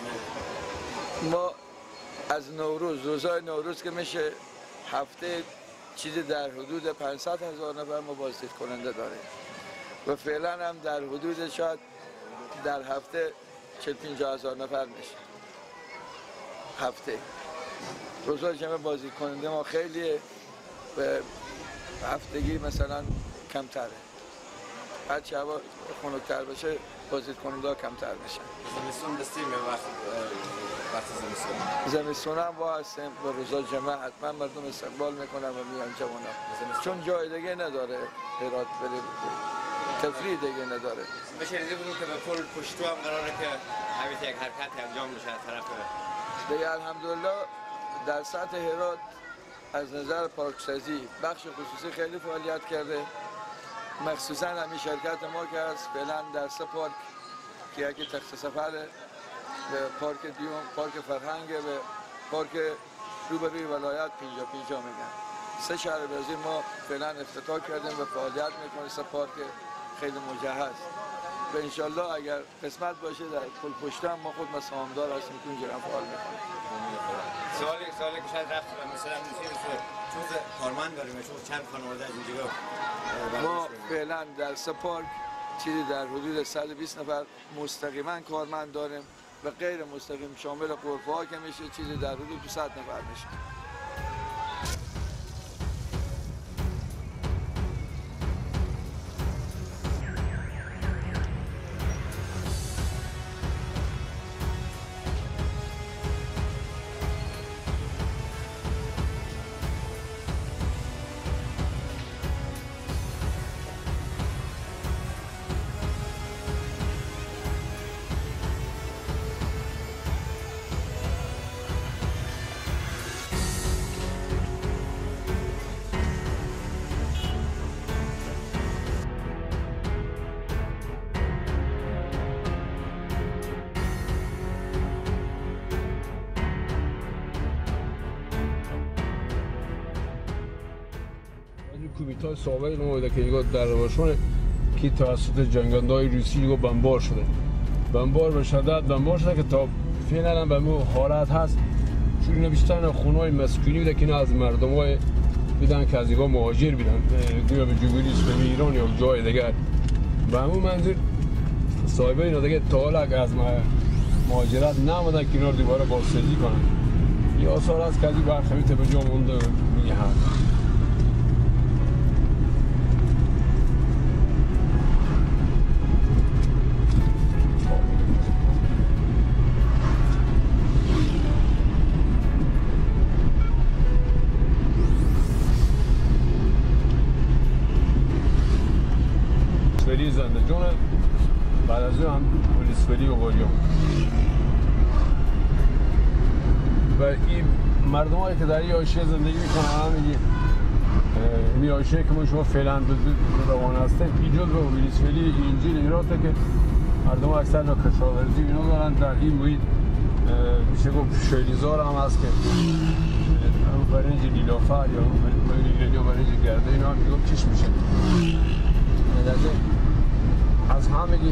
Speaker 9: ما از نوروز روزای نوروز که میشه هفته چیزی در حدود 500,000 نفر ما بازدید کننده داریم و فعلا هم در حدود شاید در هفته 40-50,000 نفر میشه هفته. روزای جمع بازدید کننده ما خیلیه و هفتگی مثلا کمتره. هرچی هوا خنک‌تر باشه بازدید کننده ها کمتر میشن.
Speaker 10: زمستون دستیم وقت
Speaker 9: زمستون هم با هستیم و روزا جمعه حتما مردم استقبال میکنن و میان جوانا چون جای دیگه نداره هرات بره تفریح دیگه نداره.
Speaker 10: بشنیده بودم که به پل پشتو هم قراره که همین یک حرکت انجام بشه از طرف
Speaker 9: دیگه. الحمدلله در سطح هرات از نظر پارکسازی بخش خصوصی خیلی فعالیت کرده، مخصوصا همین شرکت ما که هست فعلا در 3 پارک که یکی تخت سفره و پارک دیوم، پارک فرهنگ و پارک روبروی ولایت پینجا میگن. 3 شهر بازی ما فعلا افتتاح کردیم و فعالیت میکنیم. 3 پارک خیلی مجهز و انشالله اگر قسمت باشه در پل پشت هم ما خود سهامدار هستیم که اونجا هم فعال میکنیم.
Speaker 10: سالی که شاید رفت مثلا چوز کارمند داریم چند خانواده از اینجا
Speaker 9: ما فعلا در سپارک چیزی در حدود 120 نفر مستقیما کارمند داریم و غیر مستقیم شامل غرفه ها که میشه چیزی در حدود 200 نفر میشه.
Speaker 2: کومیته سابق ما که نگاه در روشونه که توسط جنگندهای روسی نگاه بمبار شده بمبار به شدت بمبار شده که تا فعلا به مو حالت هست چون نوشتن خونه‌های مسکونی بوده که نه از مردمای بودن که از اینجا مهاجر بودن گویا به جمهوری اسلامی ایران یا جای دیگر به همون منظور صاحبه اینا دیگه تا حالا از مهاجرت نمودن که اینا رو دوباره بازسازی کنن یا آثار است که از این برخویت به جا مونده میگه هست. زندجونه بعد از اون هم پلیسفری و غوریان و این مردم هایی که در این حاشیه زندگی میکنن همینی این حاشیه که ما شما فعلا روان هستیم این جز به پلیسفری اینجیل ایراته که مردم اکثر کشاورزی اینا دارن در این محیط میشه گفت شیلیزار هم هست که برنج نیلوفر یا برنج گرده اینا هم میگفت کش میشه از همگی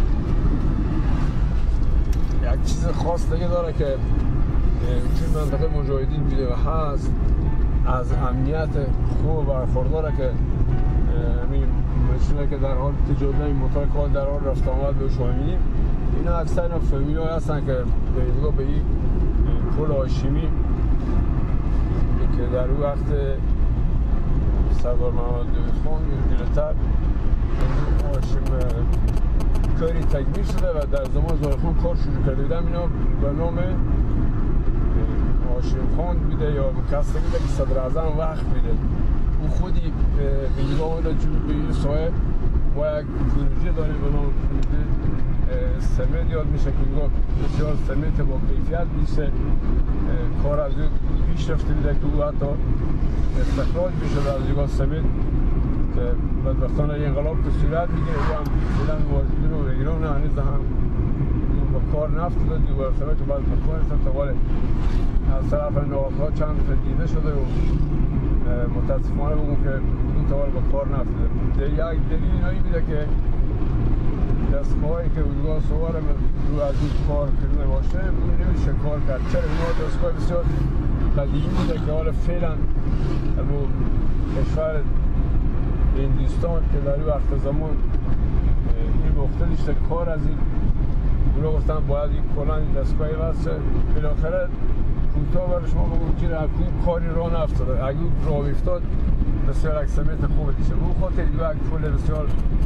Speaker 2: یک چیز خاص دیگه داره که چون منطقه مجاهدین بوده و هست از امنیت خوب برخورداره که مثلا که در حال تجارت این موتور در حال رفت آمد به شما می‌بینیم اینا اکثر فامیلی هستن که به این پل هاشمی که در اون وقت سردار محمد خان جلوتر هاشم کاری تکمیل شده و در زمان زایخان کار شروع کرده بودم اینا به نام هاشم خان بوده یا کسی بوده که صدر اعظم وقت بوده او خودی به نگاه اون به این سایه ما یک پروژه داریم به نام سمت یاد میشه که نگاه بسیار سمت با کیفیت میشه کار از او پیش رفته بوده که او حتی استخراج میشه از نگاه سمت که بدبختانه انقلاب که صورت میگیره او هم فعلا مواجدین و ایران هنوز هم با کار نفت داد دیگر سمت و بعد بخواه استقبال از طرف نوابها چند دفعه دیده شده و متاسفانه بگم که اون طوال با کار نفت داد یک دلیل اینایی بیده که دستگاهی که اونگاه سوار رو از این کار کرده باشه نمیشه کار کرد چرا اونگاه دستگاه بسیار قدیمی بوده که حالا فعلا کشور هندوستان که در این وقت زمان این مختلفش کار از این اونا گفتن باید این کلان دستگاهی واسه بالاخره کوتاه برای شما بگم که کاری راه نفتاده اگه راه افتاد بسیار یک سمت خوب دیشه اون خاطر یک پل بسیار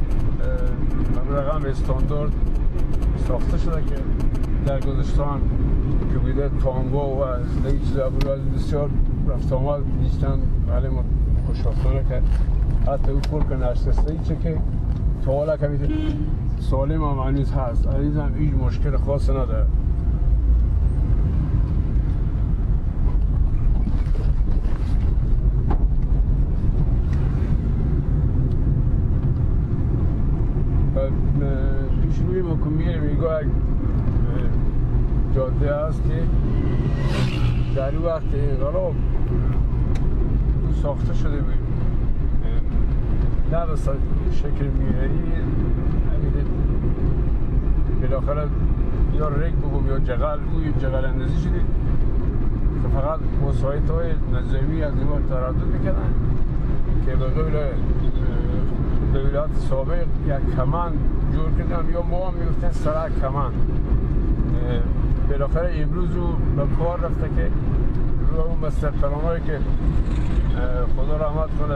Speaker 2: رقم استاندارد ساخته شده که در گذشتان که بوده تانگا و دیگه چیزا بسیار رفت آمد دیشتن ولی ما خوشبختانه که حتی اون پل که نشسته ایچه که تا حالا که سالم هم هنوز هست هنوز هم هیچ مشکل خاص نداره پیش روی ما که میریم میگاه جاده هست که در اون وقت انقلاب ساخته شده بود نه به شکل میهری بالاخره یا ریگ بگم یا جغل اوی جغل اندازی شده که فقط مساعدهای نظامی از دیوار تردد میکردن که به قول دولت سابق یک کمند جور کردن یا ما هم میگفتن سرک کمند. بالاخره امروز رو به کار رفته که روی اون مستقلانهایی که خدا رحمت کنه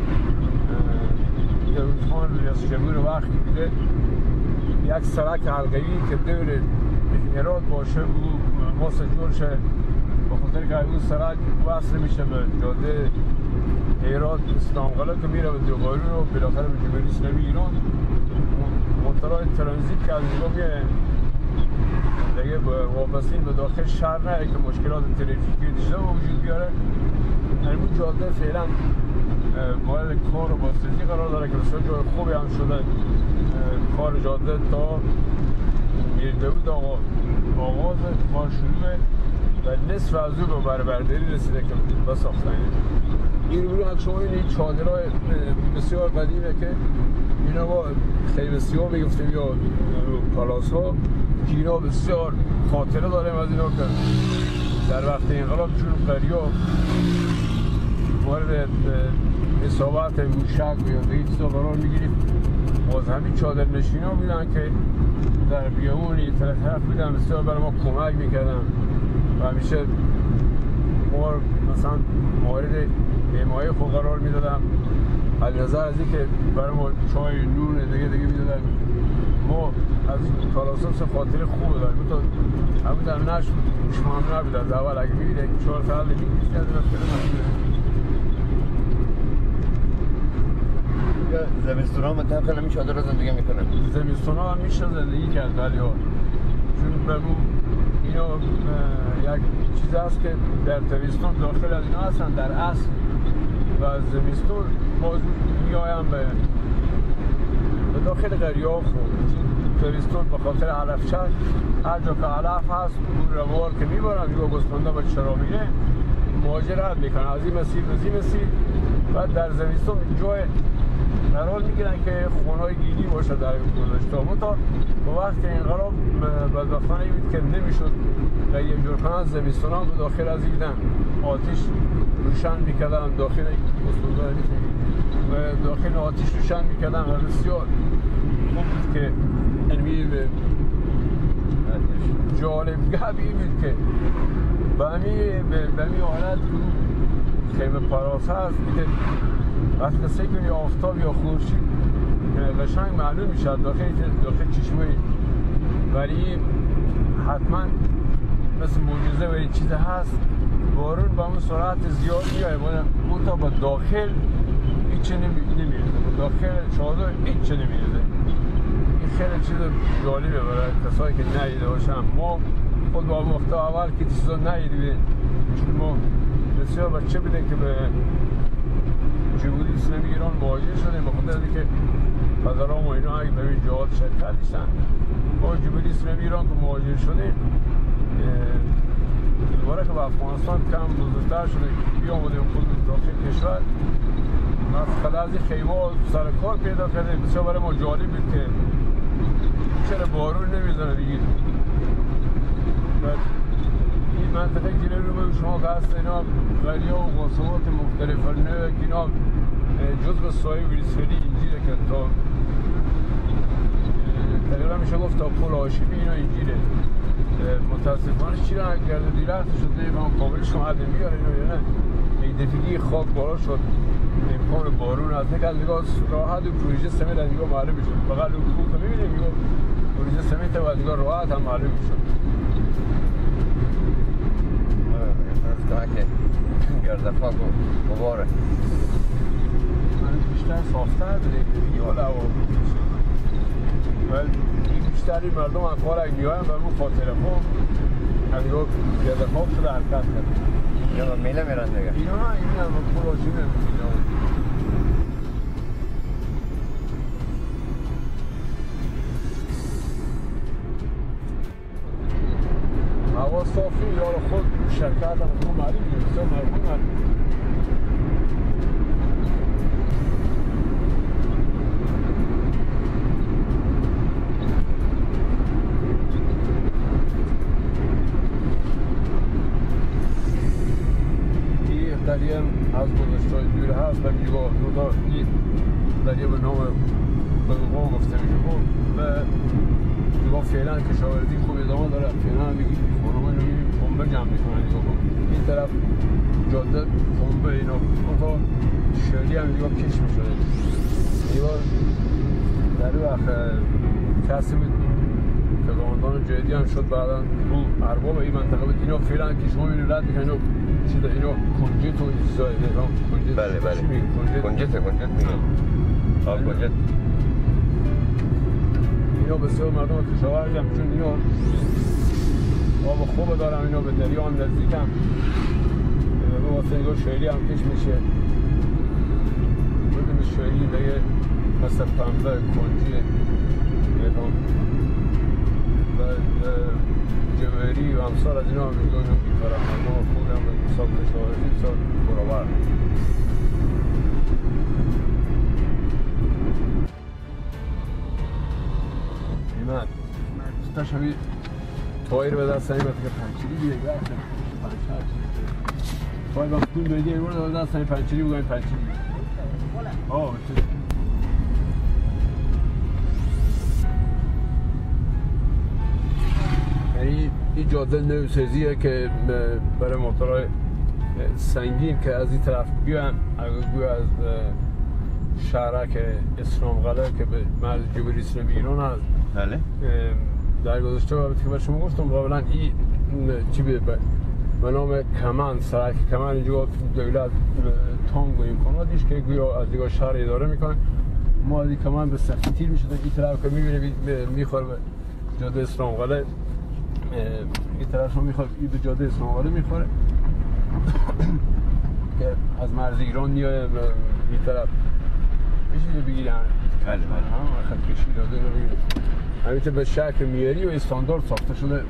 Speaker 2: داود خان ریاست جمهور وقت بوده یک سرک حلقه‌ای که دور هرات باشه او واسه جور شه به خاطر که اون سرک وصل میشه به جاده هرات اسلامقلعه که میره به دوبارون و بالاخره به جمهوری اسلامی ایران منطقه ترانزیت که از اینجا میه دیگه وابستین به داخل شهر نه که مشکلات ترافیکی دیشته وجود بیاره. همون جاده فعلا مورد کار و بازسازی قرار داره که بسیار جای خوبی هم شده. کار جاده تا میر داود آغاز کار شروعه و نصف از او به بربرداری رسیده که بساختن. این رو هم شما این چادرهای بسیار قدیمه که اینا با خیمسی ها میگفتیم یا پالاس ها که اینا بسیار خاطره داریم از اینا که در وقت انقلاب چون قریا مورد اصابت موشک یا دیگه چیزا قرار میگیریم باز همین چادر نشین ها بودن که در بیامونی طرف بودن بسیار برای ما کمک میکردن و همیشه ما مثلا مورد حمایه خود قرار میدادم علیرضا از این که برای ما چای نون دیگه میدادن. ما از کالاسوس خاطر خوب داریم تو همون در نشت شما نبود از اول اگه میبینه 4 سال میگیست از
Speaker 1: یا زمستون ها مطمئن خیلی میشه چادر رو زندگی میکنن.
Speaker 2: زمستون ها هم میشه زندگی کرد ولی ها چون بگو اینا یک چیز هست که در تابستون داخل از اینا هستن در اصل و زمستون باز میایم به داخل قریه ها خوب. تابستون به خاطر علف شد هر جا که علف هست اون روار که میبرن یا گوسفندا به چرا میره مهاجرت میکنن از این مسیر و در زمستون جای قرار میگیرن که خونه‌های گیلی باشه در گذشته. تا به وقت انقلاب بدبختانه بود که نمیشد قریه جور کنن زمستون ها به داخل از ایدن آتش روشن میکردن داخل و داخل آتش روشن میکردن و بسیار خوب بود که علمی جالب گبی بود که به همی حالت خیمه پراس هست میده وقتی سه کنی آفتاب یا خورشید قشنگ معلوم میشد داخل چشمه ولی حتما مثل معجزه و این چیز هست بارون با اون سرعت زیاد میاد منتها با داخل هیچ نمیرزه داخل چادر هیچ نمیرزه. این خیلی چیز جالبه برای کسایی که ندیده باشن. ما خود با وقت اول که چیزا ندیدیم چون ما بسیار بچه بودیم که به جمهوری اسلامی ایران مهاجر شدیم به خاطر اینکه پدرام و اینا اگه به این جهاد شرکت داشتن با جمهوری اسلامی ایران که مهاجر شدیم دوباره که به افغانستان کم بزرگتر شده بیامدیم خود داخل کشور مسئله از این خیمه سر کار پیدا کرده بسیار برای ما جالب بود که چرا بارون نمیزنه بگید این منطقه گیره رو به شما که هست اینا غریه و قاسمات مختلف نه که اینا جز به سایه ویلیسفلی اینجیره که تا تقریبا میشه گفت تا پل هاشمی اینا اینجیره متاسفانه چی را گرده دیرخت شده من قابلش کنم عدم بیاره اینا یا نه یک دفعی خاک بالا شد امکان بارون از نگاه راحت و پروژه سمیت از نگاه معلوم میشد بقیل اون کوه که میبینیم نگاه پروژه سمیت و از نگاه راحت هم معلوم میشد
Speaker 1: که گرده خاک و غباره
Speaker 2: من بیشتر ساختر بده یا لوا ولی بیشتری مردم از کار اگه میایم و اون خاطره خوب همینگاه گرده خاک شده حرکت کرد
Speaker 1: یا میله میرن دیگه
Speaker 2: اینا نه این هم پروژه نمیدونم هوا صافی یار خود شرکت هم خوب معلوم نیست مرمون معلوم جوره هست و میگه با نوتا دریا به نام بلوغا گفته میشه و دیگه فعلا کشاورزی خوب ادامه داره. فعلا هم دیگه خانم اینو میبینیم پنبه جمع میکنن دیگه این طرف جاده پنبه اینا نوتا شهری هم دیگه کش میشده دیگه در وقت کسی بود که قماندان جدی هم شد بعدا رو ارباب این منطقه بود اینا فعلا که شما میبینید رد میکنن اینا کنجت و این چیزایی کنجت
Speaker 1: بله کنجت میگن کنجت
Speaker 2: اینا بسیار مردم کشاورزی هم چون اینا آب خوب دارن اینا به دریا هم نزدیک هم به واسه نگاه شهری هم کش میشه بودیم شهری دیگه مثل پنبه کنجی و جوهری و همسال از اینا هم میگه اینا بیکارم مردم خوب هم به حساب کشاورزی بسیار برابر ایمد دوستاش همی تایر به دست همی که پنچری بیه تایر وقت دون بیدی ایمون به دست همی پنچری بگویم پنچری آه یعنی این جاده نوسازیه که برای موتورهای سنگین که از این طرف بیان اگر از شهرک اسلام قلعه که به مرز جمهوری اسلامی ایران هست
Speaker 1: بله
Speaker 2: در گذشته وقتی که به شما گفتم قبلا این چی به نام کمان سرک کمان اینجا دولت تانگ و امکاناتش که گویا از دیگه شهر اداره میکنن ما از این کمان به سختی تیر میشدن این طرف که میبینه میخوره به جاده اسلام قلعه این طرف هم میخوره به جاده اسلام قلعه میخوره که از مرز ایران میاد این طرف میشه بگیرن
Speaker 1: بله
Speaker 2: خط کشی داده رو بگیرن همینطور به شکل معیاری و استاندارد ساخته شده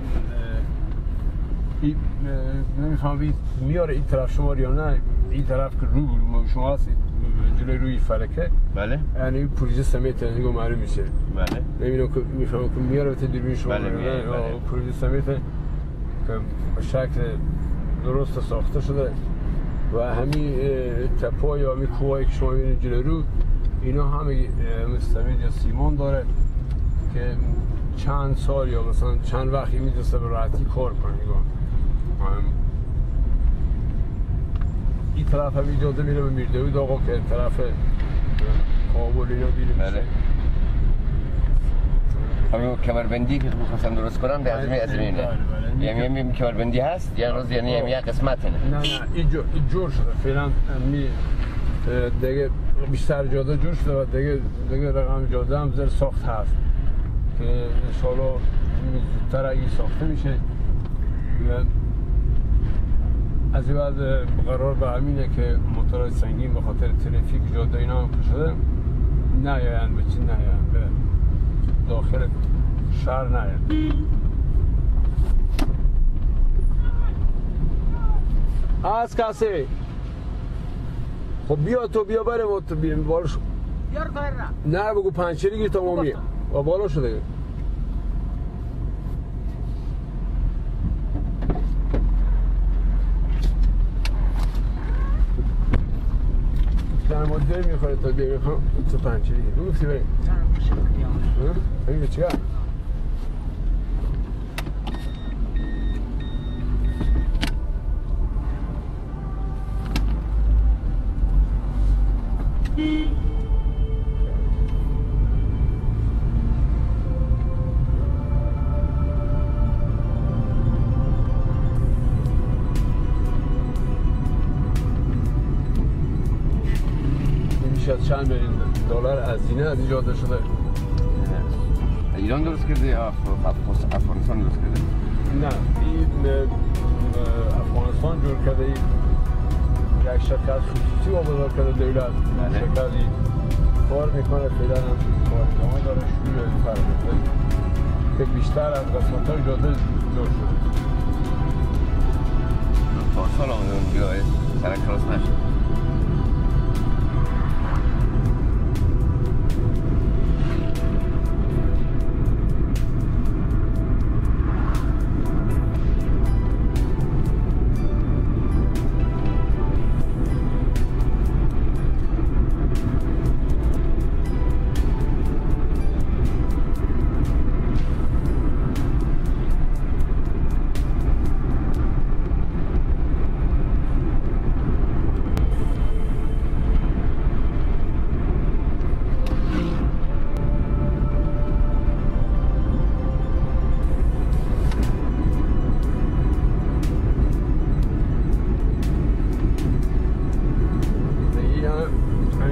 Speaker 2: نمیفهم میاره این طرف شما یا نه این طرف که رو شما هستید جلوی روی فلکه
Speaker 1: بله
Speaker 2: یعنی پروژه سمیت نگاه معلوم میشه
Speaker 1: بله
Speaker 2: نمیدونم که میفهمم که میاره به دوربین شما
Speaker 1: بله
Speaker 2: پروژه سمیت که به شکل درست ساخته شده و همین تپا یا همین کوهایی که شما میبینید جلوی رو اینا همه مستمید یا سیمان داره که چند سال یا مثلا چند وقتی میتونسته به راحتی کار کنه این طرف هم اجازه میره به میردوید آقا که طرف کابل اینا بیریم
Speaker 1: بله همین کمربندی که می‌خواستن درست کنن به از اینه یعنی کمربندی هست یا روز یعنی یک قسمت
Speaker 2: نه این جور شده فعلا دیگه بیشتر جاده جور شده و دیگه رقم جاده هم زیر ساخت هست که انشاءالله زودتر اگه ساخته میشه از این بعد قرار به همینه که موتورهای سنگین به خاطر ترافیک جاده اینا هم شده نیاین به چی نیاین به داخل شهر نیاین از کسی خب بیا تو بیا بره و تو بیا بالا شو
Speaker 6: بیار تایر نه
Speaker 2: بگو پنچری گیر تمامیه و بالا شده ما دیر میخوره تا دیر میخوام تو پنچری بگو سی بریم بگو چیکار چند میلیون دلار هزینه از ایجاد شده
Speaker 1: ایران درست کرده یا افغانستان درست کرده؟
Speaker 2: نه این افغانستان جور کرده یک شرکت خصوصی واگذار کرده دولت شرکتی کار میکنه فعلا هم کار ادامه داره شروع فرمانده که بیشتر از قسمت های جاده جور شده
Speaker 1: پارسال آمدون بیای سرک کلاس نشد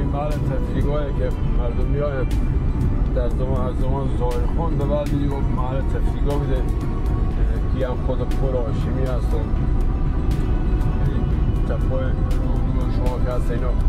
Speaker 2: محل تفریحگاهی که مردم میاین در زمان ظاهرخان به بعد دیگه محل تفریحگاه بوده که هم خود پل هاشمی هست و تپای رو شما که هست اینا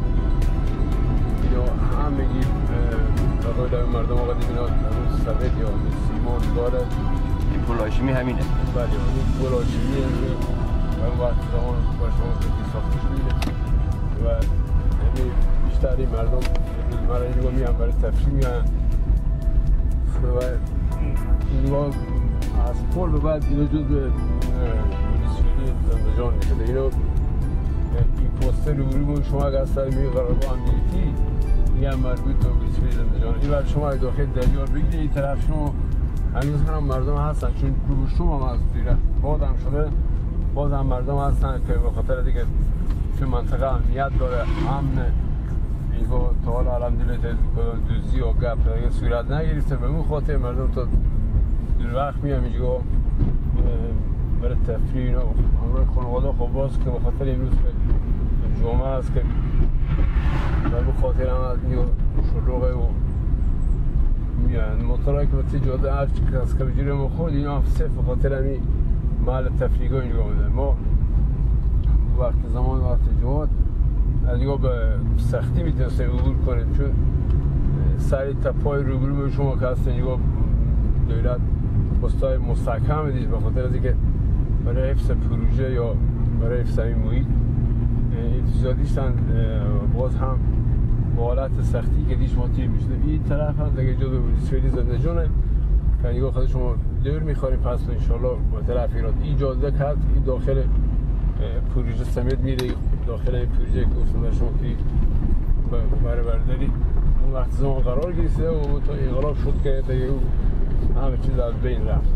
Speaker 2: همگی قبل مردم قدیم اینا روز سبت یا سیمان داره.
Speaker 1: این پل هاشمی همینه؟
Speaker 2: بله این پل هاشمی اون وقت زمان با شما که ساخته شده و همین بیشتری مردم روزمره اینجا میان برای تفریح میان و اینجا از پل به بعد اینا جز به پلیسفیلی زندجان میشده. اینو این پوستر روبروی شما اگر از طرف قرارگاه امنیتی این هم مربوط به پلیسفیلی زندجان. این بعد شما داخل دریار بگیرید این طرف شما هنوز هم مردم هستن چون رو شما هم از دیره باد هم شده باز هم مردم هستن که به خاطر دیگه تو منطقه امنیت داره امن اینجا تا حالا الحمدلله دوزی و گپ صورت نگرفته. به اون خاطر مردم تا دیر وقت میام اینجا برای تفریح اینا همراه خانواده خب باز که به خاطر امروز که جمعه است که به اون خاطر هم از اینجا شلوغه و میان موتورایی که به جاده هر چی از که بجوری ما خود اینا هم صرف به خاطر همین محل تفریحگاه اینجا آمده. ما وقت زمان وقت جمعه از اینجا به سختی میتونستیم عبور کنیم چون سری تپای روبروی شما که هستن اینجا دولت پستای مستحکم دید به خاطر از اینکه برای حفظ پروژه یا برای حفظ این محیط احتجاجیشتن باز هم با حالت سختی که دیش ما تیر میشده. این طرف هم دیگه جزو پلیسفیلی زندجانه که اینجا خود شما دور میخواریم پس انشالله به طرف ایراد این جاده که هست این داخل پروژه سمیت میره داخل این پروژه که گفتم در شما که برای برداری اون وقت زمان قرار گرفته و تا انقلاب شد که دیگه همه چیز از بین رفت.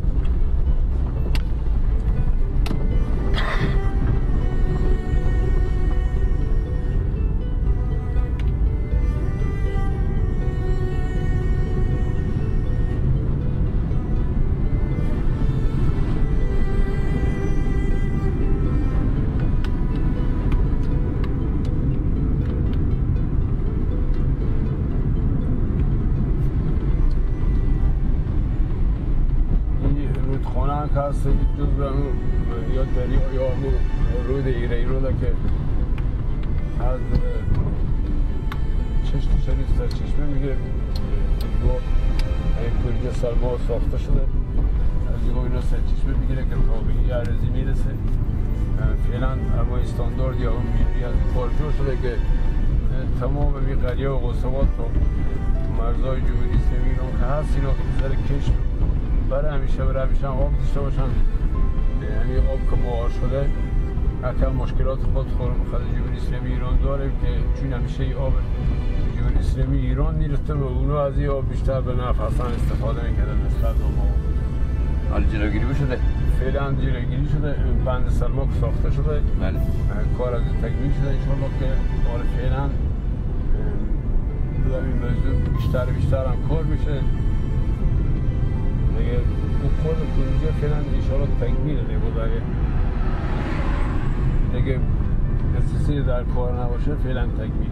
Speaker 2: هست جز به همون یا دریا یا همون رود ایران که از چشم شریف سرچشمه میگه با این پروژه سالما ساخته شده از دیگه اینا سرچشمه میگیره که تا به این عرضی میرسه. فعلا اما استاندارد یا اون میری از کارجو شده که تمام این قریه و قصوات تا مرزهای جمهوری اسلامی ایران که هست اینا سر کشت برای همیشه هم آب داشته باشن. همین آب که بحار شده حتی مشکلات خود جمهوری اسلامی ایران داره که چون همیشه آب جمهوری اسلامی ایران میرسه و اونا از این آب بیشتر به نفع هستن استفاده میکردن نسبت به ما.
Speaker 1: حالا جلوگیری شده؟
Speaker 2: فعلا جلوگیری شده. بند سلما که ساخته شده
Speaker 1: بله
Speaker 2: کار از تکمیل شده انشالله که فعلا این موضوع بیشتر هم کار میشه دیگه اون خود پروژه فعلا انشاءالله تکمیل دیگه دسترسی در کار نباشه فعلا تکمیل.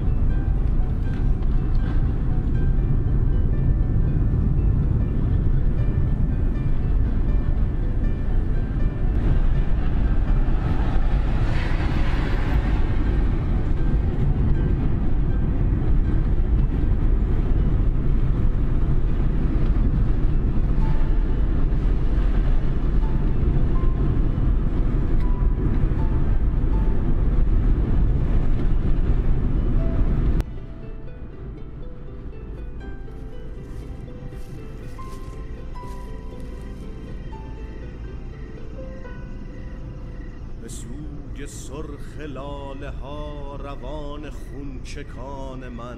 Speaker 4: سرخ لاله ها روان خونچکان من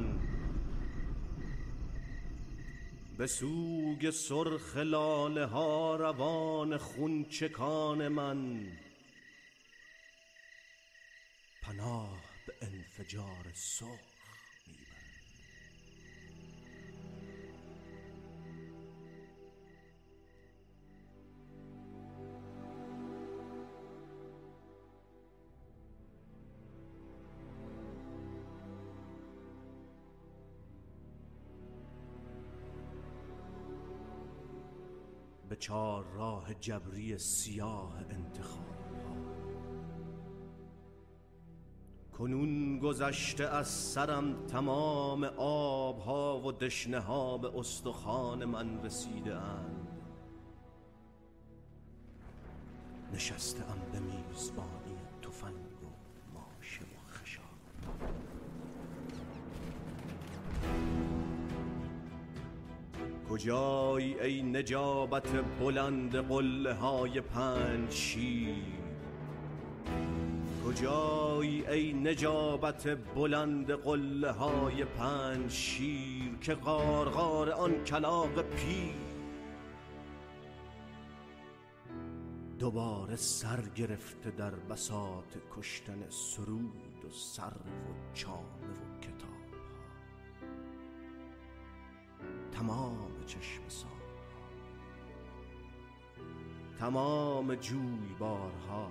Speaker 4: به سوی سرخ لاله ها روان خونچکان من پناه به انفجار سرخ میبرد. به 4 راه جبری سیاه انتخاب ها. کنون گذشته از سرم تمام آب ها و دشنه ها به استخوان من رسیده اند. نشسته ام به میزبانی تفنگ و ماشه و خشاب. کجایی ای نجابت بلند قله های 5 شیر؟ کجایی ای نجابت بلند قله های 5 شیر که غارغار آن کلاغ پیر دوباره سر گرفته در بساط کشتن سرود و سرو و چامه و کتاب ها. تمام چشم سار، تمام جویبارها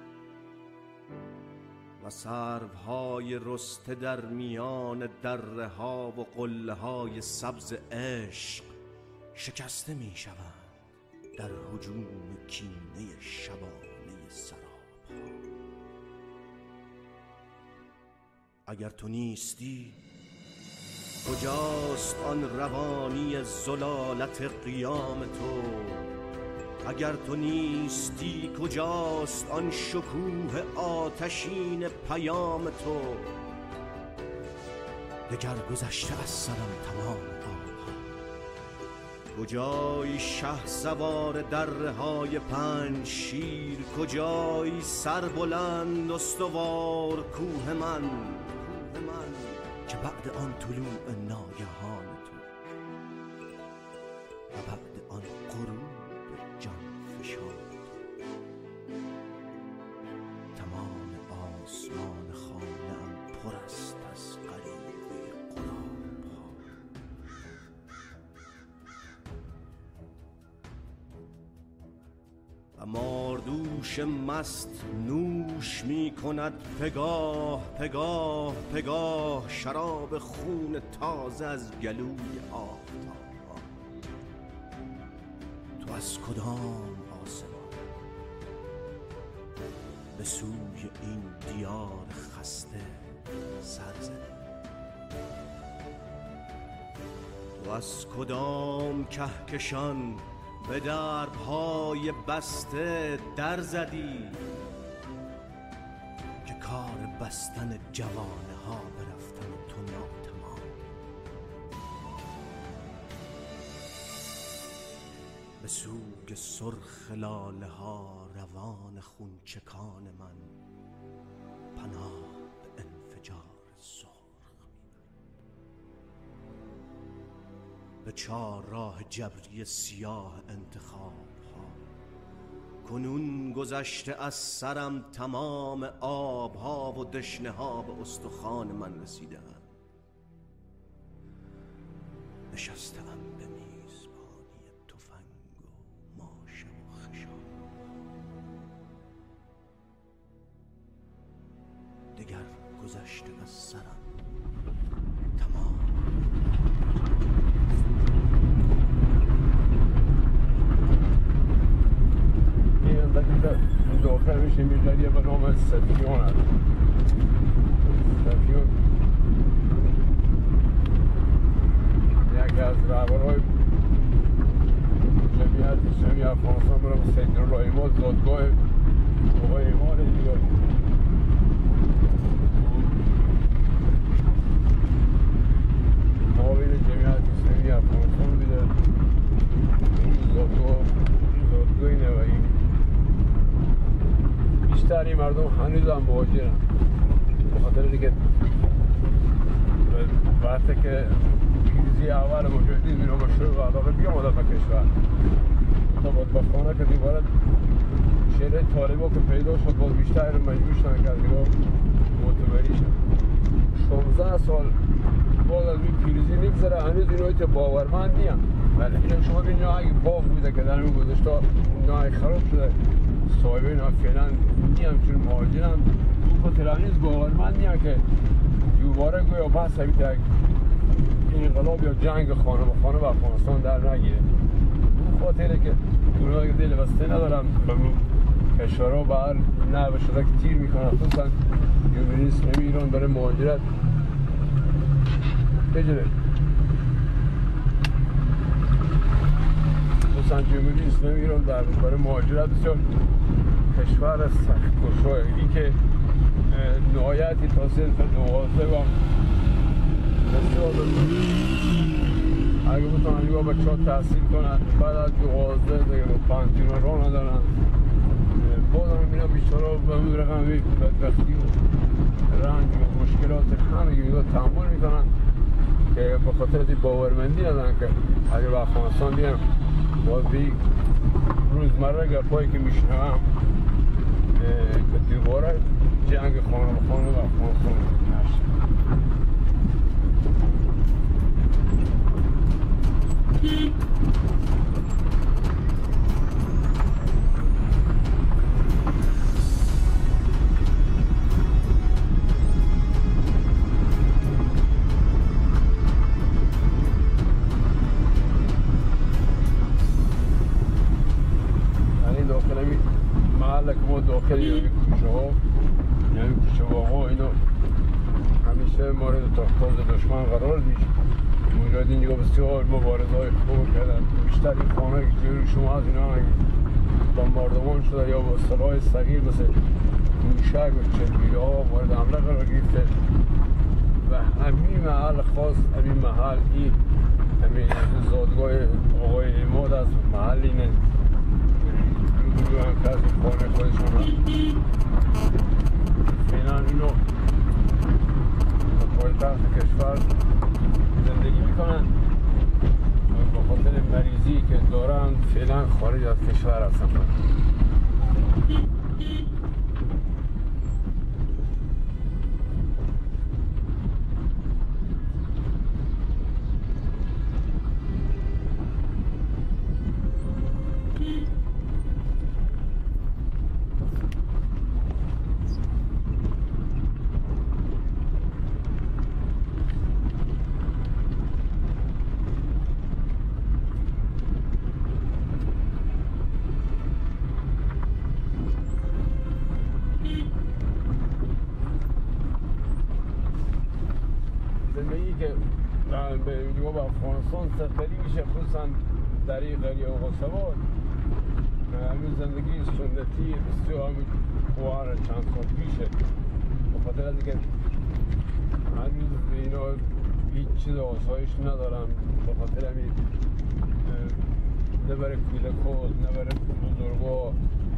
Speaker 4: و سروهای رسته در میان دره ها و قله های سبز عشق شکسته می شوند در هجوم کینه شبانه سراب ها. اگر تو نیستی کجاست آن روانی زلالت قیام تو؟ اگر تو نیستی کجاست آن شکوه آتشین پیام تو؟ دگر گذشته از سرم تمام آبها. کجایی شه سوار دره های 5 شیر؟ کجایی سر بلند استوار کوه من که بعد آن طلوع ناگهان تو و بعد آن غروب جان فشان تمام آسمان خانه‌ام پر است از غریبه غراب ها. و ماردوش مست نوش می کند پگاه پگاه پگاه شراب خون تازه از گلوی آفتاب. تو از کدام آسمان به سوی این دیار خسته سر زدی؟ تو از کدام کهکشان به دربهای بسته در زدی که کار بستن جوانه ها به رفتن تو ناتمام؟ به سوگ سرخ لاله ها روان خونچکان من پناه به انفجار سرخ به 4 راه جبری سیاه انتخاب ها. کنون گذشته از سرم تمام آب ها و دشنه ها به استخوان من رسیده اند. نشسته ام به میزبانی تفنگ و ماشه و خشاب. دگر گذشته از سرم تمام.
Speaker 2: داخل میشه میگردیه به نام سفیون هست. سفیون یکی از رهبرهای جمعیت اسلامی افغانستان برای سیدالله اماد زادگاه آقای اماد دیگه معاون جمعیت اسلامی افغانستان بیده. این زادگاه نوعی بیشتری مردم هنوز هم مهاجرن به خاطر دیگه وقتی که پیروزی اول مجاهدین اینا با شروع علاقه بیامدن به کشور تا بدبختانه که دیواره شعر طالبا که پیدا شد باز بیشتر مجبور شدن که از اینا معتبری شد. 16 سال باز از این پیروزی میگذره هنوز اینایی که باورمند نیم. اینا شما ببینید اگه باغ بوده که در این گذشته اینا خراب شده صاحب اینا فعلا نیم چون مهاجرن تو تلانیز باورمند نیم که دوباره گویا بحث این انقلاب یا جنگ خانه به خانه و افغانستان در نگیره. خاطره که اونها که دل بسته ندارن به کشورها به هر نحو شده که تیر میکنن، خصوصا جمهوری اسلامی ایران برای مهاجرت بجره، خصوصا جمهوری اسلامی ایران برای مهاجرت بسیار کشور سخت کشوه. این که نهایتی تا صنف 12 هم بسیار اگه بتونن نگاه بچه ها تحصیل کنن بعد از 12 دیگه پانتیون را ندارن، باز هم اینا بیچارا به اون رقم بدبختی و رنج و مشکلات همه اینا تحمل میکنن که به خاطر دی باورمندی ندارن که اگه به افغانستان دیگه باز بی روزمره گپایی که میشنوم که دوباره جنگ خانه به خانه و افغانستان نشه. محل که ما داخل یعنی کوچه ها یعنی کوچه ها اینا همیشه مورد تاختاز دشمن قرار دید. مجاهدین دیگه بسیار مبارزهای خوب کردن. بیشتر این خانه که جلوی شما از اینا بمباردمان شده یا با سلاح صغیر مثل موشک و چربیله ها مورد حمله قرار گرفته و همین محل خاص همین محل این همین زادگاه آقای اماد است. محل اینه رو هم که از این خانه خودشان هست فعلا اینو پایتخت کشور زندگی میکنن و به خاطر مریضی که دارن فعلا خارج از کشور هستن. به افغانستان سفری میشه، خصوصا در این قریه آقا سوار همین زندگی سنتی بسیار همین خوار چند سال پیشه. به خاطر از اینکه هنوز اینا هیچ چیز آسایش ندارن، به خاطر همین نه برای کودکان نه برای بزرگا،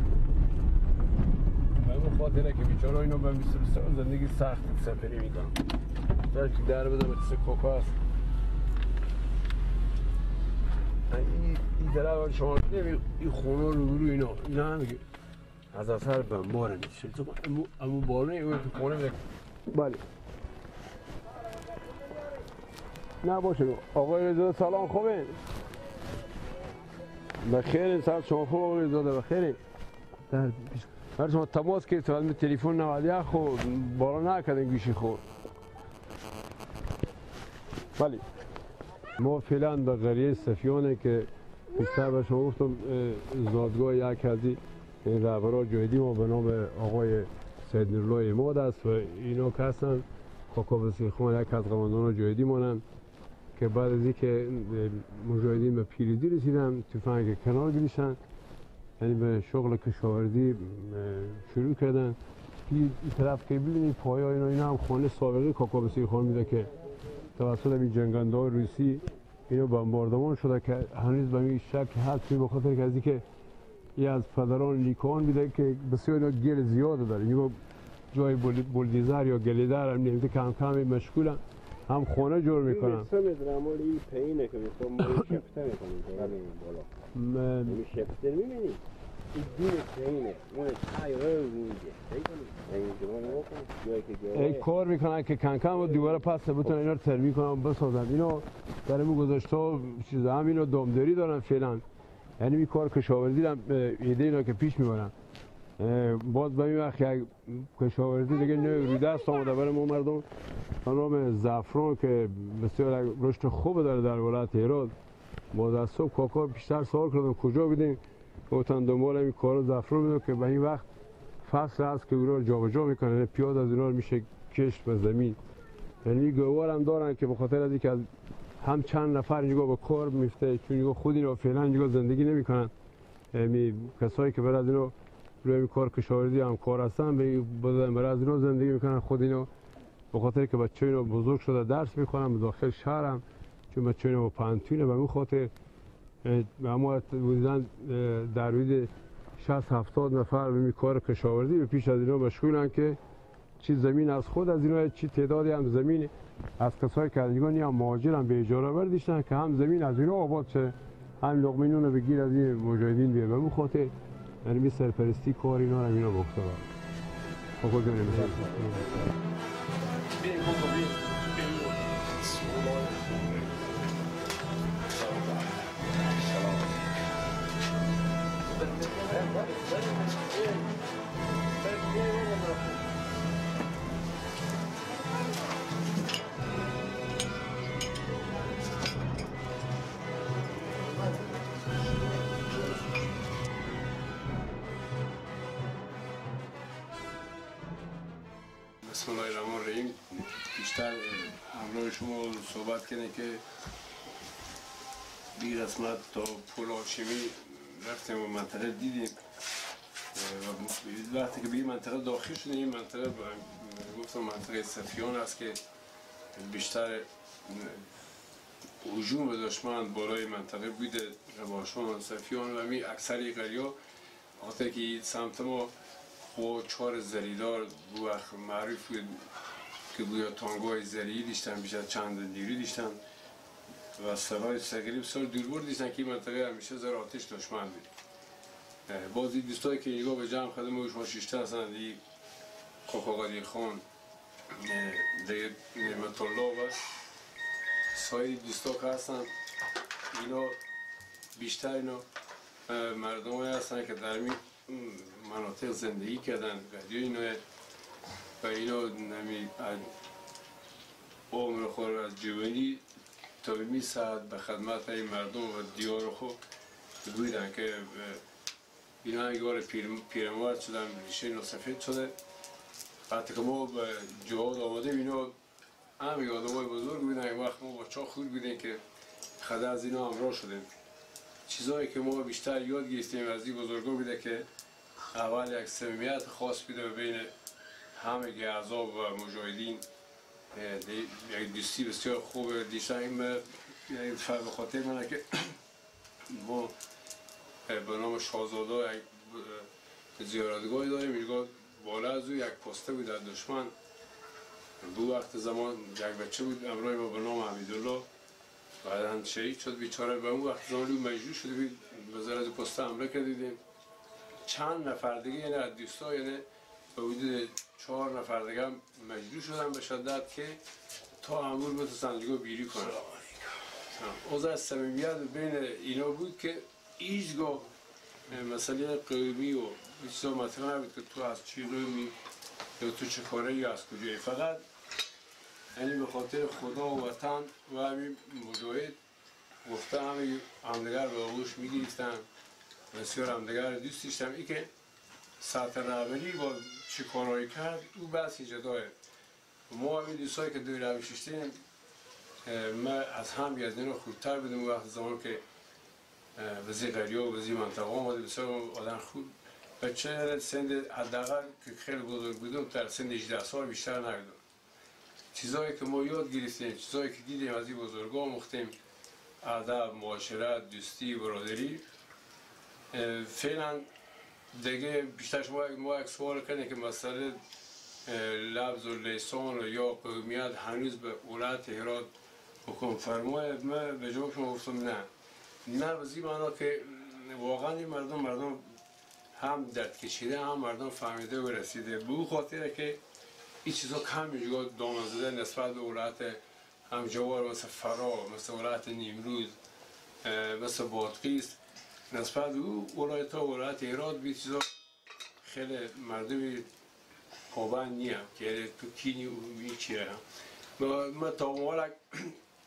Speaker 2: به اون خاطره که بیچاره اینا به زندگی سخت سفری میکنن. در که در بده به کوکا هست این طرف شما این خونه رو اینا همه از اثر بمباره میشه. اما بالونه اون تو خونه بده بله نه باشه. آقای رضا سلام خوبه؟ بخیرین سلام شما خوب آقای رضا بخیرین؟ هر شما تماس که تو تلفن 91 خو بالا نکردین گوشی خود. بله ما فعلا در قریه صفیانه که بیشتر به شما گفتم زادگاه یک از این رهبران جهادی ما به نام آقای سید نورالله اماد است و اینا که هستن کاکا بسیخان یک از قماندان جهادی مانند که بعد از اینکه مجاهدین به پیروزی رسیدن تفنگ کنار گذاشتن، یعنی به شغل کشاورزی شروع کردن. این طرف که ببینید پایه‌های اینا هم خانه سابقه کاکا بسیخان میده که توسط این جنگنده‌های روسی اینو بمباردمان شده که هنوز به این شک هست به خاطر که از اینکه این از پدران نیکان میده که بسیار اینا گل زیاده داره. اینو جای بولدیزر یا گلیدر هم نمیده کم کم مشغولن هم خانه جور میکنن.
Speaker 11: این میدونم اما این پینه که میخوام ما شفته میکنیم بالا این شفته میبینی این دین پینه اون تایره اونجه
Speaker 2: این کار میکنن که کم کم و دوباره پس بتونن اینا رو ترمیم کنن بسازن. اینو در این گذاشته چیزا هم اینو دامداری دارن فعلا، یعنی این کار کشاورزی هم ایده اینا که پیش میبرن. باز به این وقت یک کشاورزی دیگه روی دست آمده برای ما مردم به نام زعفران که بسیار رشد خوب داره در ولایت هرات.
Speaker 12: باز از صبح کاکا بیشتر سوال کردم کجا بودیم، گفتن دنبال این کارا زعفران بودم که به این وقت فصل هست که اونا رو جابجا میکنن، پیاز از اونا رو میشه کشت به زمین. یعنی گوار هم دارن که به خاطر از اینکه هم چند نفر اینجا به کار میفته، چون اینجا خود اینا فعلا اینجا زندگی نمیکنن، یعنی کسایی که برای از اینا روی کار کشاورزی هم کار هستن برای از اینا زندگی میکنن. خود اینا به خاطر که بچه اینا بزرگ شده درس میخونن به داخل شهر هم، چون بچه اینا با پانتونه به این خاطر اما بودن در حدود 60-70 نفر به کار کشاورزی به پیش از اینا مشغولن که چی زمین از خود از اینا، چی تعدادی هم زمین از کسایی که از اینجا مهاجر هم به اجاره برداشتن که هم زمین از اینا آباد شه، هم لقمه نون رو بگیر از این مجاهدین بیاره. به اون خاطر یعنی سرپرستی کار اینا رو اینا بخته بار خب کنیم
Speaker 2: بسم الله الرحمن الرحیم. بیشتر همراه شما صحبت کنه که بی قسمت تا پل هاشمی رفتیم و منطقه دیدیم و وقتی که به این منطقه داخل شدیم، این منطقه گفتم منطقه صفیان است که بیشتر هجوم به دشمن بالای منطقه بوده، رباشان صفیان و می اکثر قریا خاطر که سمت ما با 4 زریدار بو وقت معروف بود که گویا تانگوهای زریعی داشتن، بیشتر چند دیری داشتن و سرهای سگری بسیار دوربر داشتن که این منطقه همیشه زر آتش دشمن بود. بازی دوستایی که نگاه به جمع خدمه و شما شیشته هستند، دی کاکا قدیر خان، دیگه نعمت الله و سایر دوستا که هستند، اینا بیشتر اینا مردم های هستند که در مناطق زندگی کردن قدیو اینا و اینا عمر خود از جوانی تا به ساعت به خدمت این مردم و دیار خود بودن که اینا انگار پیرمرد شدن، ریشه اینا سفید شده. وقتی که ما به جهاد آمده اینا هم آدم های بزرگ بودن، این وقت ما با چا خود بودیم که خدا از اینا همراه شدیم. چیزایی که ما بیشتر یاد گرفتیم از این بزرگان بوده که اول یک صمیمیت خاص بوده بین همه اعضا و مجاهدین، یک دوستی بسیار خوبه دیشتر. این به خاطر منه که ما به نام شاهزاده یک زیارتگاهی داریم، اینجا بالا از او یک پسته بود در دشمن. دو وقت زمان یک بچه بود امرای ما به نام حمیدالله، بعدا شهید شد بیچاره. به اون وقت زمان او مجروح شده بود، به ذره از پسته حمله کردیدیم. چند نفر دیگه یعنی از دوستا یعنی به حدود 4 نفر دیگه هم مجروح شدن به شدت که تا امور بتونن دیگه بیری کنن. اوضاع صمیمیت بین اینا بود که هیچگاه مسئله قومی و چیزا مطرح نبود که تو از چی قومی یا تو چه کاره یا از کجایی. فقط یعنی به خاطر خدا و وطن و همین مجاهد گفته همدیگر به آغوش میگرفتن، بسیار همدیگر دوست داشتم. این که سطح رولی با چه کارهایی کرد او بحثی جداه. ما همین دوستایی که دوی روی ششتیم ما از هم یزدین خوبتر بودیم. وقت زمان که وزی قریا و وزی منطقه آمده بسیار آدم خوب بچه سند حداقل که خیلی بزرگ بودم در سند 18 سال بیشتر نبودم. چیزایی که ما یاد گرفتیم، چیزایی که دیدیم از این بزرگا مختیم، ادب، معاشرت، دوستی، برادری. فعلا دیگه بیشتر ما یک سوال کردیم که مسئله لفظ و لسان یا قومیت هنوز به ولایت هرات حکم فرمایه. من به جواب شما گفتم نه وزی معنا که واقعا این مردم هم درد کشیده، هم مردم فهمیده و رسیده. به او خاطره که این چیزا کم اینجا دامن زده نسبت به ولایت هم جوار مثل فرا، مثل ولایت نیمروز، مثل بادغیس، نسبت به او ولایت ها ولایت هرات بی چیزا خیلی مردمی پابند نیم که تو کینی و چیه. من تا مالک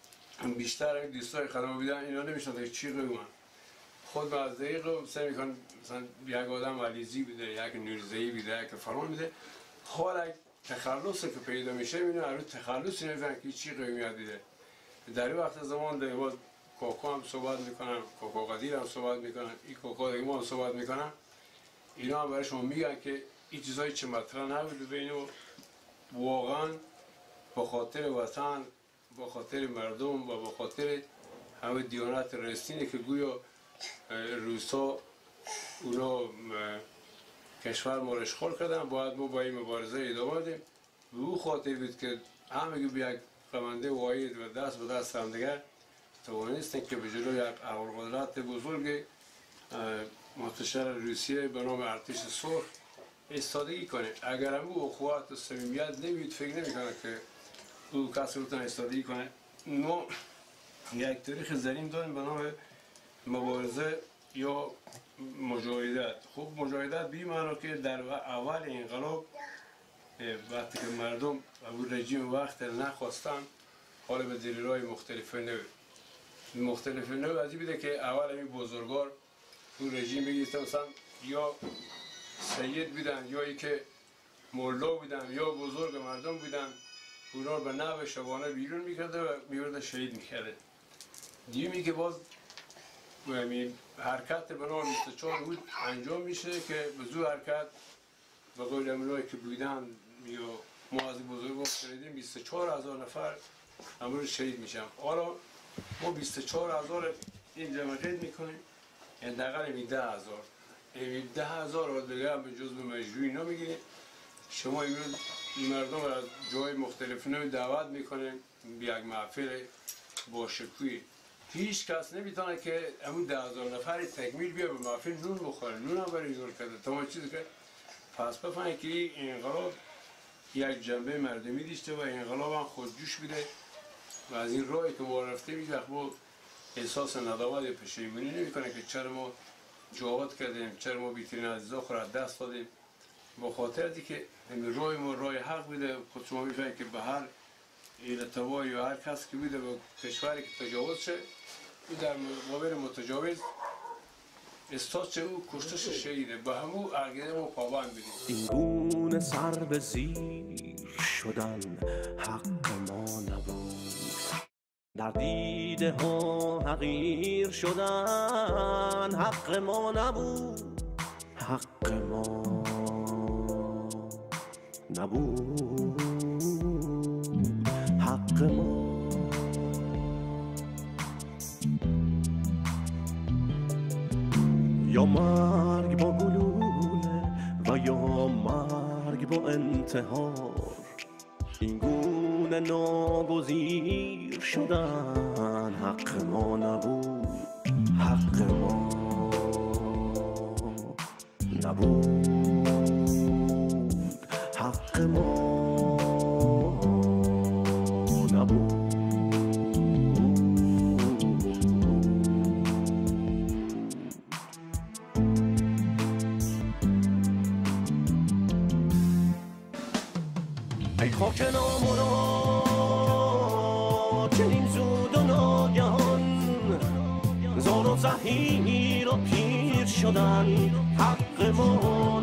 Speaker 2: بیشتر دوستای خودم بودن اینا نمیشناختن چی قومن. خود از دقیق سعی میکنن مثلا یک آدم علیزی بوده، یک نورزهی بوده، یک فرمان بوده. حالا تخلصی که پیدا میشه میبینن هر روز تخلصی نمیفهمن که چی قومیت بوده. در این وقت زمان دیگه باز کوکو هم صحبت میکنن، کوکو قدیر هم صحبت میکنن، این کوکو دیگه ما هم صحبت میکنن. اینا هم برای شما میگن که این چیزایی چه مطرح نبوده و اینو واقعا با خاطر وطن، با خاطر مردم و با خاطر همه دیانت رستینه که گویا روسا اونا کشور ما رو اشغال کردن، باید ما با این مبارزه ادامه بدیم. به او خاطر بود که همه به یک قمنده واحد و دست به دست هم دیگر توانستن که به جلوی یک ابرقدرت بزرگ منتشر روسیه به نام ارتش سرخ ایستادگی کنه. اگر هم او اخوات و صمیمیت نمید فکر نمیکنه که او کسی رو ایستادگی کنه. ما یک تاریخ زرین داریم به نام مبارزه یا مجاهدت. خب مجاهدت به این معنا که در اول انقلاب وقتی که مردم او رژیم وقت نخواستن، حالا به دلیل‌های مختلف نوع از این بوده که اول این بزرگار اون رژیم بگیرد مثلا یا سید بودن یا ای که مولا بودن یا بزرگ مردم بودن، اونا رو به نوع شبانه بیرون میکرده و میورده شهید میکرده. دیمی که باز حرکت به نام 24 بود انجام میشه که به زور حرکت به قول امروزی که بودن یا ما از بزرگان شنیدیم 24,000 نفر امروز شهید میشن. حالا ما 24,000 این جمعیت میکنیم، یعنی دقیقا 10,000 10,000 رو دیگه هم به جزء مجروعی نمیگیریم. شما امروز مردم رو از جای مختلف نمی دعوت میکنیم به یک محفل با شکوی. هیچ کس نمیتونه که همون 10,000 نفر تکمیل بیا به محفل نون بخوره، نون هم برای زور کرده تمام چیزی که پس بفهمید که این انقلاب یک جنبه مردمی داشته و انقلاب هم خودجوش بوده و از این راهی که ما رفته هیچ وقت ما احساس ندامت یا پشیمونی نمیکنه که چرا ما جهاد کردیم، چرا ما بیترین عزیزا خود را دست دادیم. با خاطر ازی که این راه ما راه حق بوده. خود شما میفهمید که به هر التوا یا هر کس که بوده به کشوری که تجاوز شه او در مقابل متجاوز استاد چه او کشتش شهیده. به همون عقیده ما پابند بودیم.
Speaker 4: این گونه سر به زیر شدن حق ما نبود، در دیده ها حقیر شدن حق ما نبود، حق ما نبود، حق ما. یا مرگ با گلوله و یا مرگ با انتحار، این گونه ناگزیر شدن حق ما نبود، حق ما نبود، حق ما نبود. ای خاک نامرا چنین زود و ناگهان، زار و زحیر و پیر شدن حق ما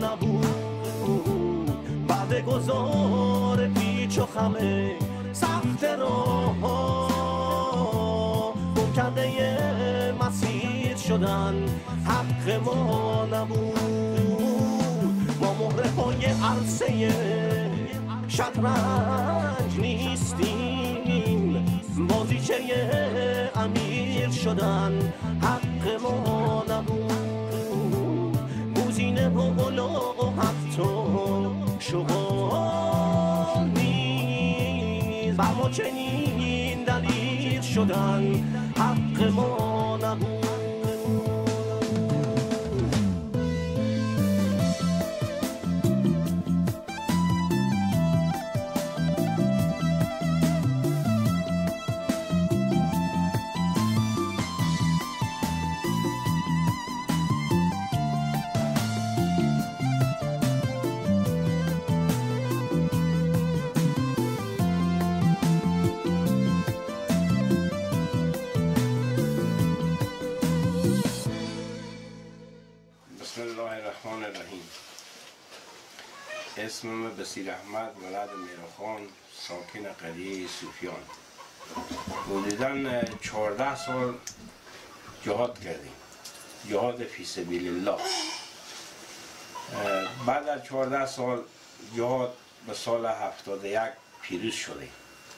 Speaker 4: نبود، بعد گذار پیچ و خمه سخت راه ها، گمکده مسیر شدن حق ما نبود. ما مهره های عرصه شطرنج نیستیم، بازیچه امیر شدن حق ما نبود، گزینه و اولا و حتی شغال نیست، بر ما چنین دلیل شدن حق ما نبود.
Speaker 8: الرحمن الرحیم. اسمم بصیر احمد، ولد میرخان، ساکن قریه صوفیان. حدوداً 14 سال جهاد کردیم، جهاد فی سبیل الله. بعد از 14 سال جهاد به سال 71 پیروز شدیم.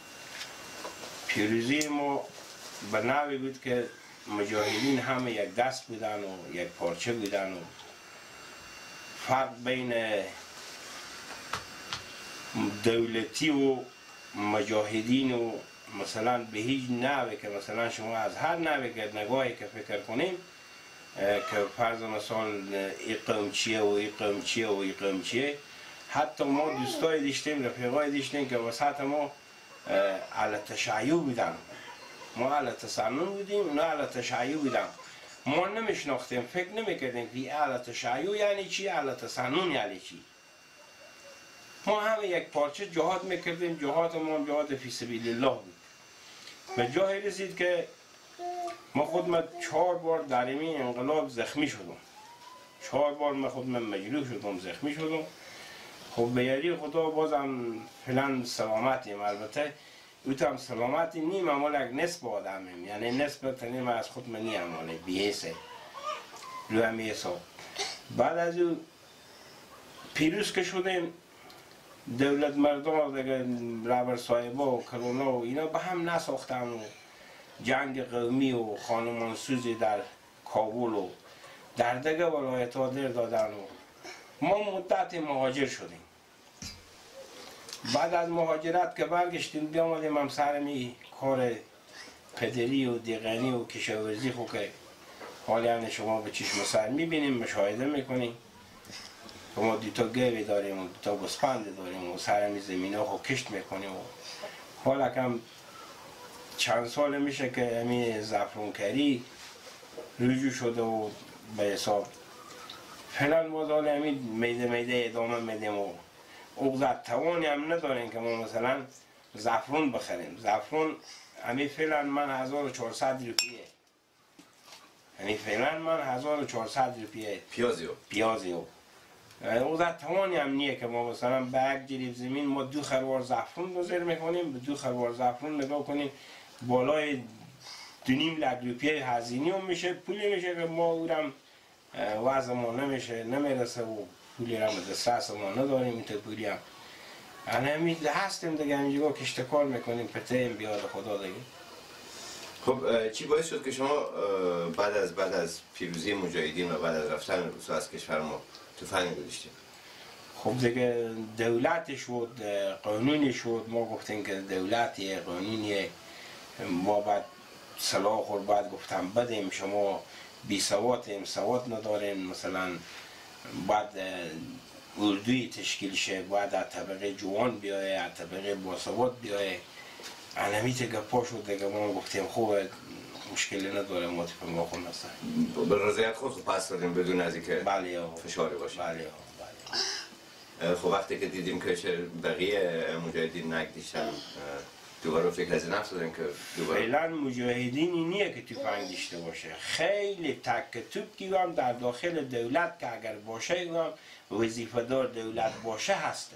Speaker 8: پیروزی ما به نوعی بود که مجاهدین همه یک دست بودن و یک پارچه بودن و فرق بین دولتی و مجاهدین و مثلا به هیچ نوعی که مثلا شما از هر نوعی که نگاهی که فکر کنیم که فرض مثلا این قوم چیه و این قوم چیه و این قوم چیه، حتی ما دوستای داشتیم، رفیقای داشتیم که وسط ما علی تشیع بودن، ما علی تسنن بودیم، اونا علی تشیع بودن. ما نمیشناختیم، فکر نمیکردیم که علی تشیع یعنی چی، علی تسنن یعنی چی. ما همه یک پارچه جهاد میکردیم، جهاد ما جهاد فی سبیل الله بود. به جایی رسید که ما خودم 4 بار در این انقلاب زخمی شدم، 4 بار من خودم مجروح شدم، زخمی شدم. خب به یاری خدا بازم فعلا سلامتیم. البته اوتم سلامتی نیم، اما یک نصف آدمیم، یعنی نصف تنیم از خود من نیم، ولی بیهسه رو همی حساب. بعد از او پیروز که شدیم، دولت مردم دیگه رابر صاحبا و کرونا و اینا به هم نساختن و جنگ قومی و خانمان سوزی در کابل و در دیگه ولایت ها در دادن و ما مدت مهاجر شدیم. بعد از مهاجرت که برگشتیم بیامدیم هم سرمی کار پدری و دیغنی و کشاورزی خو که حالی هم شما به چشم سر میبینیم، مشاهده میکنیم که ما 2 تا گوی داریم و 2 تا گوسفند داریم و سرمی زمین ها خو کشت میکنیم. و حالا کم چند سال میشه که همین زعفرانکاری رجوع شده و به حساب فعلا ما دال همین میده ادامه میدیم و اقدر توانی هم نداریم که ما مثلا زعفران بخریم. زعفران همین فعلا من 1400 روپیه، همین فعلا من 1400 روپیه پیازی و اقدر توانی هم نیه که ما مثلا به یک جریب زمین ما 2 خروار زعفران گذار میکنیم، به 2 خروار زعفران نگاه کنیم بالای 2.5 لک روپیه هزینه هم میشه، پولی میشه که ما اورم وضع ما نمیرسه و پولی را به دسترس ما نداریم. این پولی هم همین هستیم دیگه، همینجا کشتکار میکنیم، پتیم بیاد خدا دیگه.
Speaker 1: خب چی باعث شد که شما بعد از پیروزی مجاهدین و بعد از رفتن روسا از کشور ما تفنگ گذاشتیم؟
Speaker 8: خب دیگه دولت شد، قانونی شد، ما گفتیم که دولتیه، قانونیه، ما بعد سلاح خور بعد گفتم بدیم، شما بی سوادیم، سواد نداریم، مثلا بعد اردوی تشکیل شه، باید از طبقه جوان بیایه، از طبقه باسواد بیایه. علمیت گپا شد دیگه، ما گفتیم خوبه، مشکلی نداره، ما ما خون هستن.
Speaker 1: به رضایت خود پس دادیم بدون از اینکه فشاری باشه.
Speaker 8: بله.
Speaker 1: خب وقتی که دیدیم که بقیه مجاهدین نگدیشن، دوباره فکر از نفس دادیم که دوباره
Speaker 8: فعلا مجاهدینی نیه که تفنگ داشته باشه، خیلی تک توپ دیوام در داخل دولت که اگر باشه هم وظیفه دار دولت باشه هسته.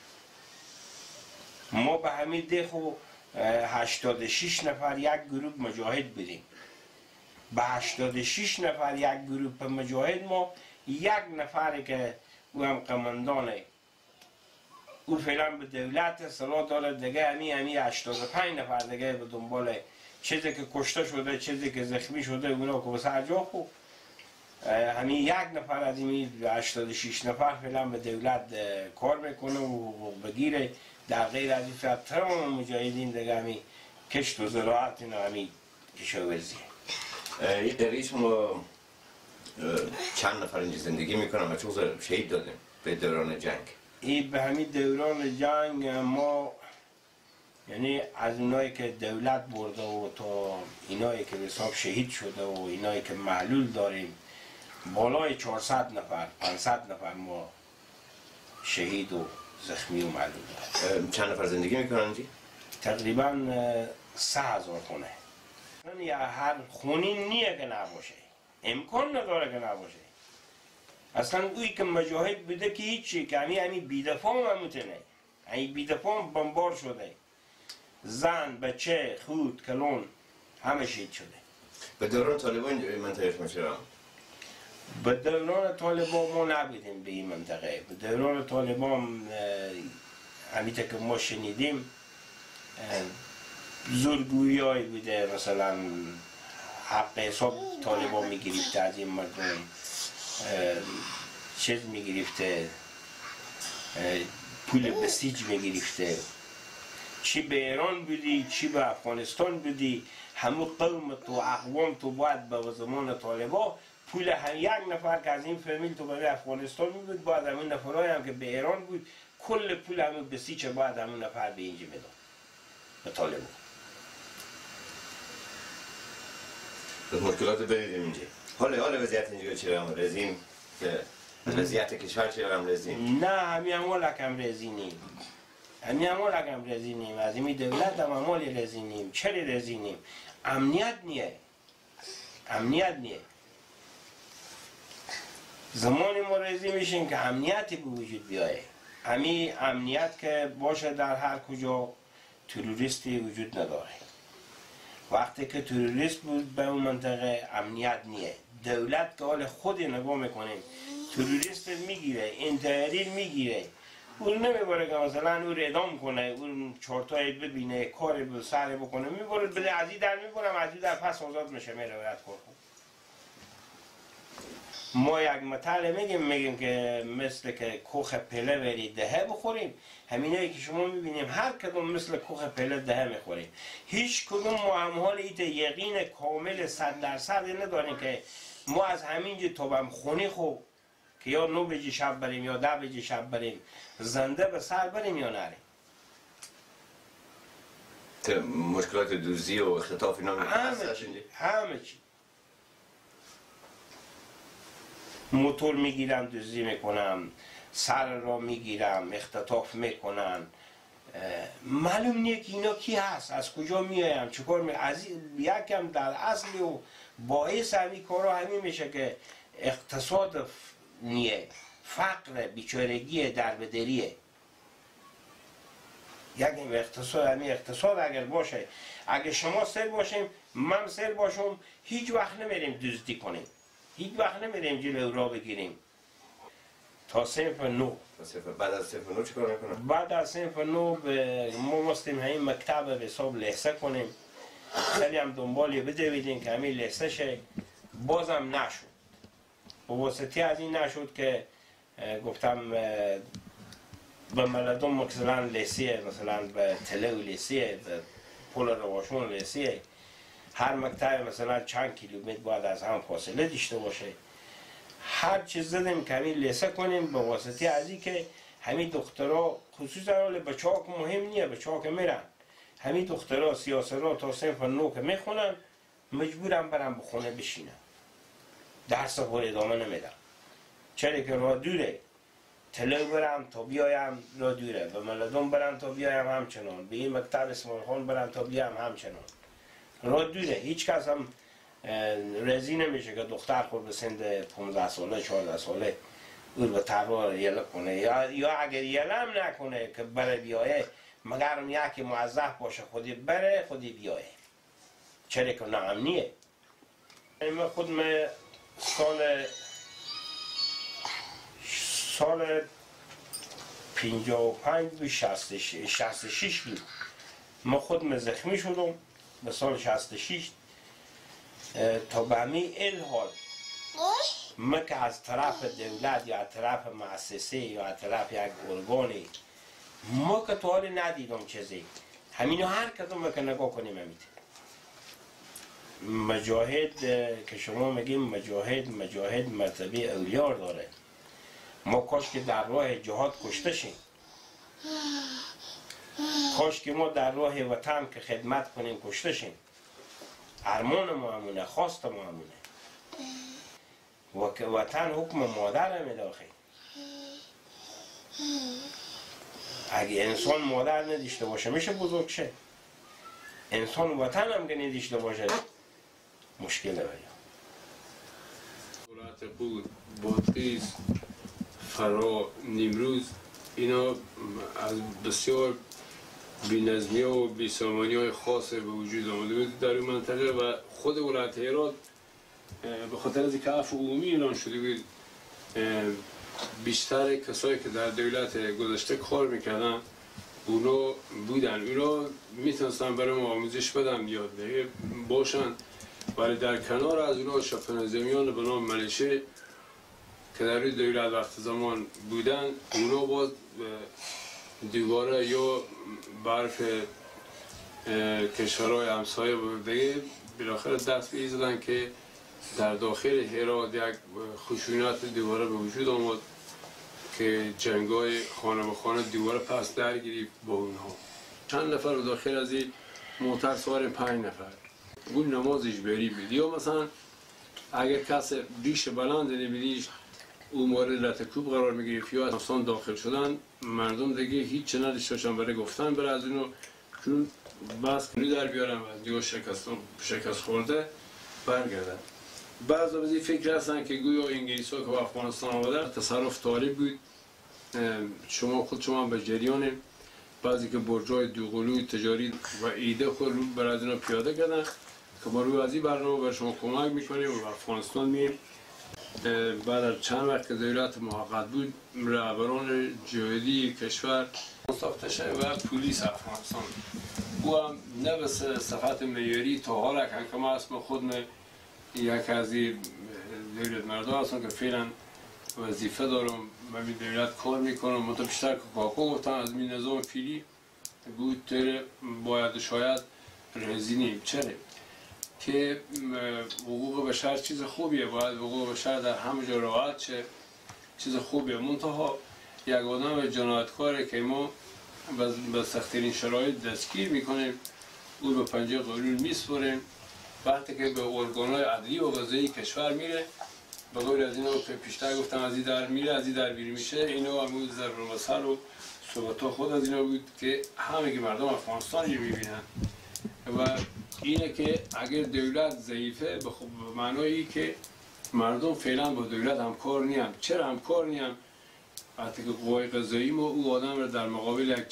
Speaker 8: ما به همین دیخو 86 نفر یک گروه مجاهد بودیم، به 86 نفر یک گروه مجاهد ما 1 نفری که او هم قماندانه او فعلا به دولت سلاح داره دیگه، همین 85 نفر دیگه به دنبال چیزی که کشته شده، چیزی که زخمی شده اونا که بسه جا خوب، همین 1 نفر از این 86 نفر فعلا به دولت کار میکنه و بگیره. در غیر از این تمام مجاهدین دیگه همین کشت و زراعت اینا همین کشاورزی.
Speaker 1: این قریه شما چند نفر اینجا زندگی میکنن و چون شهید دادیم به دوران جنگ؟
Speaker 8: این به همین دوران جنگ ما یعنی از اونایی که دولت برده و تا اینایی که به حساب شهید شده و اینایی که معلول داریم بالای 400 نفر 500 نفر ما شهید و زخمی و معلول داریم.
Speaker 1: چند نفر زندگی میکنن اینجا؟
Speaker 8: تقریبا 3000 خونه. یعنی هر خونی نیه که نباشه، امکان نداره که نباشه.
Speaker 11: اصلا اوی که مجاهد بوده که هیچی که همی بیدفاع هم متنه، همی بیدفاع بمبار شده، زن، بچه، خود، کلون همه شهید شده.
Speaker 1: به دوران طالبان اینجا منطقه مشرم؟
Speaker 11: به دوران طالبان ما نبودیم به این منطقه. به دوران طالبان همیشه که ما شنیدیم زورگویی هایی بوده، مثلا حق حساب طالبان میگرفته از این مردم، چیز میگرفته، پول بسیج میگرفته. چی به ایران بودی چی به افغانستان بودی، همه قوم تو اقوام تو باید به زمان طالبا پول یک نفر که از این فامیل تو به افغانستان بود باید همون نفرهای هم که به ایران بود کل پول همون بسیج باید همون نفر به اینجا بدن به طالبا.
Speaker 1: مشکلات بدیدیم اینجا. حالا وضعیت اینجا چرا هم رزیم؟ وضعیت کشور چرا هم رزیم؟
Speaker 11: نه همین امال کم رزینیم. همین امال کم رزینیم. از این دولت هم امال رزینیم. چرا رزینیم؟ امنیت نیه. امنیت نیه. زمانی ما رزی میشیم که امنیتی به وجود بیایه. همین امنیت که باشه در هر کجا تروریستی وجود نداره. وقتی که تروریست بود به اون منطقه امنیت نیه. دولت که حال خود نگاه میکنیم تروریست میگیره، انتحاری میگیره، اون نمیباره که مثلا اون اعدام کنه، اون چارتای ببینه، کار به سر بکنه، میباره بده از این در میبرم از این در پس آزاد میشه میره باید کار کنه. ما یک مطلع میگیم که مثل که کوخ پله بری دهه بخوریم، همینایی که شما میبینیم هر کدوم مثل کوخ پله دهه میخوریم. هیچ کدوم ما هم حال ایت یقین کامل 100% نداریم که ما از همینجا تا بم خونی خوب که یا 9 بجه شب بریم یا 10 بجه شب بریم زنده به سر بریم یا نریم.
Speaker 1: مشکلات دوزی و اختطاف اینا
Speaker 11: همه چی موتور میگیرم دوزی میکنم، سر را میگیرم، اختطاف میکنن. معلوم نیه که اینا کی هست، از کجا میایم، چیکار می از یکم در اصلی و باعث همین کارا همین میشه که اقتصاد نیه، فقر، بیچارگی، دربدریه. یکم اقتصاد همین اقتصاد اگر باشه، اگر شما سر باشیم من سر باشم هیچ وقت نمیریم دزدی کنیم، هیچ وقت نمیریم جلو را بگیریم تا صنف 9.
Speaker 1: بعد از صنف 9 چیکار میکنم؟
Speaker 11: بعد از صنف 9 ما مستیم همین مکتب به حساب لحظه کنیم، خیلی هم دنبالی بدویدیم که همین لحظه شه، بازم نشد. به واسطه از این نشد که گفتم به ملدون مثلا لحظه، مثلا به تله و لحظه، به پول رواشون لحظه، هر مکتب مثلا چند کیلومتر باید از هم فاصله داشته باشه. هر چیز زدیم که همین لحظه کنیم به واسطه از این که همین دخترها خصوصا بچه ها که مهم نیه، بچه ها که میرن همین دخترها سیاسرها تا صنف 9 که میخونن مجبورم برم بخونه بشینم، درس خود ادامه نمیدم. چرا که راه دوره، تلو برم تا بیایم راه دوره، به ملدون برم تا بیایم همچنان، به این مکتب اسماعیل خان برم تا بیایم همچنان، راه دوره. هیچ کس هم رزی نمیشه که دختر خود به سند 15 ساله 14 ساله او به تبا یله کنه، یا اگر یله هم نکنه که بره بیایه مگرم یکی موظف باشه خودی بره خودی بیایه. چرا که نامنیه. من خودم سال 55 بود 66 بود ما خودم زخمی شدم به سال 66 تا به همین الحال ما که از طرف دولت یا از طرف مؤسسه یا از طرف یک ارگانی ما که تو حال ندیدم چیزی. همینو هر کدوم که نگاه کنیم همیته مجاهد که شما میگیم مجاهد مرتبه اولیار داره. ما کاش که در راه جهاد کشته شیم، کاش که ما در راه وطن که خدمت کنیم کشته شیم. ارمان ما همونه، خواست ما همونه. وطن حکم مادر میداخل. اگه انسان مادر نداشته باشه میشه بزرگ شه، انسان وطن هم که نداشته باشه مشکله.
Speaker 2: بود بادغیس، فرا، نیمروز، اینا از بسیار بی‌نظمی و بی‌سامانی های خاص به وجود آمده بود در این منطقه و خود ولایت هرات به خاطر از اینکه عفو عمومی اعلان شده بود بیشتر کسایی که در دولت گذشته کار میکردن اونا بودن، اونا میتونستن برای ما آموزش بدن یاد باشن، ولی در کنار از اونا شبه‌نظامیان به نام ملیشه که در دولت وقت زمان بودن اونا باز دیواره یا برف کشورهای همسایه دیگه بالاخره دست بیزدن که در داخل هرات یک خشونت دیواره به وجود آمد که جنگای خانه به خانه دیواره پس درگیری با اونها. چند نفر داخل از این موتر سوار 5 نفر اون نماز اجباری بود، یا مثلا اگر کس ریش بلند نمیدیش او مورد لطکوب قرار میگرفت یا افسان داخل شدن مردم دیگه هیچ چه نداشتن برای گفتن برای از اونو چون بس کنی در بیارن و دیگه شکست خورده برگردن. بعض از این فکر هستن که گویا انگلیس ها که به افغانستان آمدن تصرف طالب بود، شما به جریان بعضی که برجای دوقلوی تجاری و ایده خود برای از اینا پیاده کردن که ما روی از این برنامه برای شما کمک میکنیم و افغانستان میم. بعد از چند وقت که دولت محقق بود رهبران جهادی کشور ساخته شد و پلیس افغانستان او هم نه به صفت معیاری تا حالا که ما اسم خود یک از این دولت مردم هستم که فعلا وظیفه دارم و می دولت کار میکنم منطقه بیشتر که کاکو گفتن از می نظام فیلی بود تر باید شاید رزینیم چره که حقوق بشر چیز خوبیه، باید حقوق بشر در همه جا رعایت شه، چیز خوبیه. منتها یک آدم جنایتکاره که ما به سخت‌ترین شرایط دستگیر میکنیم او به پنجه قانون میسپریم، وقتی که به ارگان‌های عدلی و قضایی کشور میره به غیر از اینا که پیشتر گفتم از این در میره از این در بیرون میشه، اینا همون ضرب المثل و صحبت‌ها خود از اینا بود که همه مردم افغانستان رو میبینن و اینه که اگر دولت ضعیفه به معنایی که مردم فعلا با دولت همکار نیم. چرا همکار نیم؟ وقتی که قوای قضایی ما او آدم رو در مقابل یک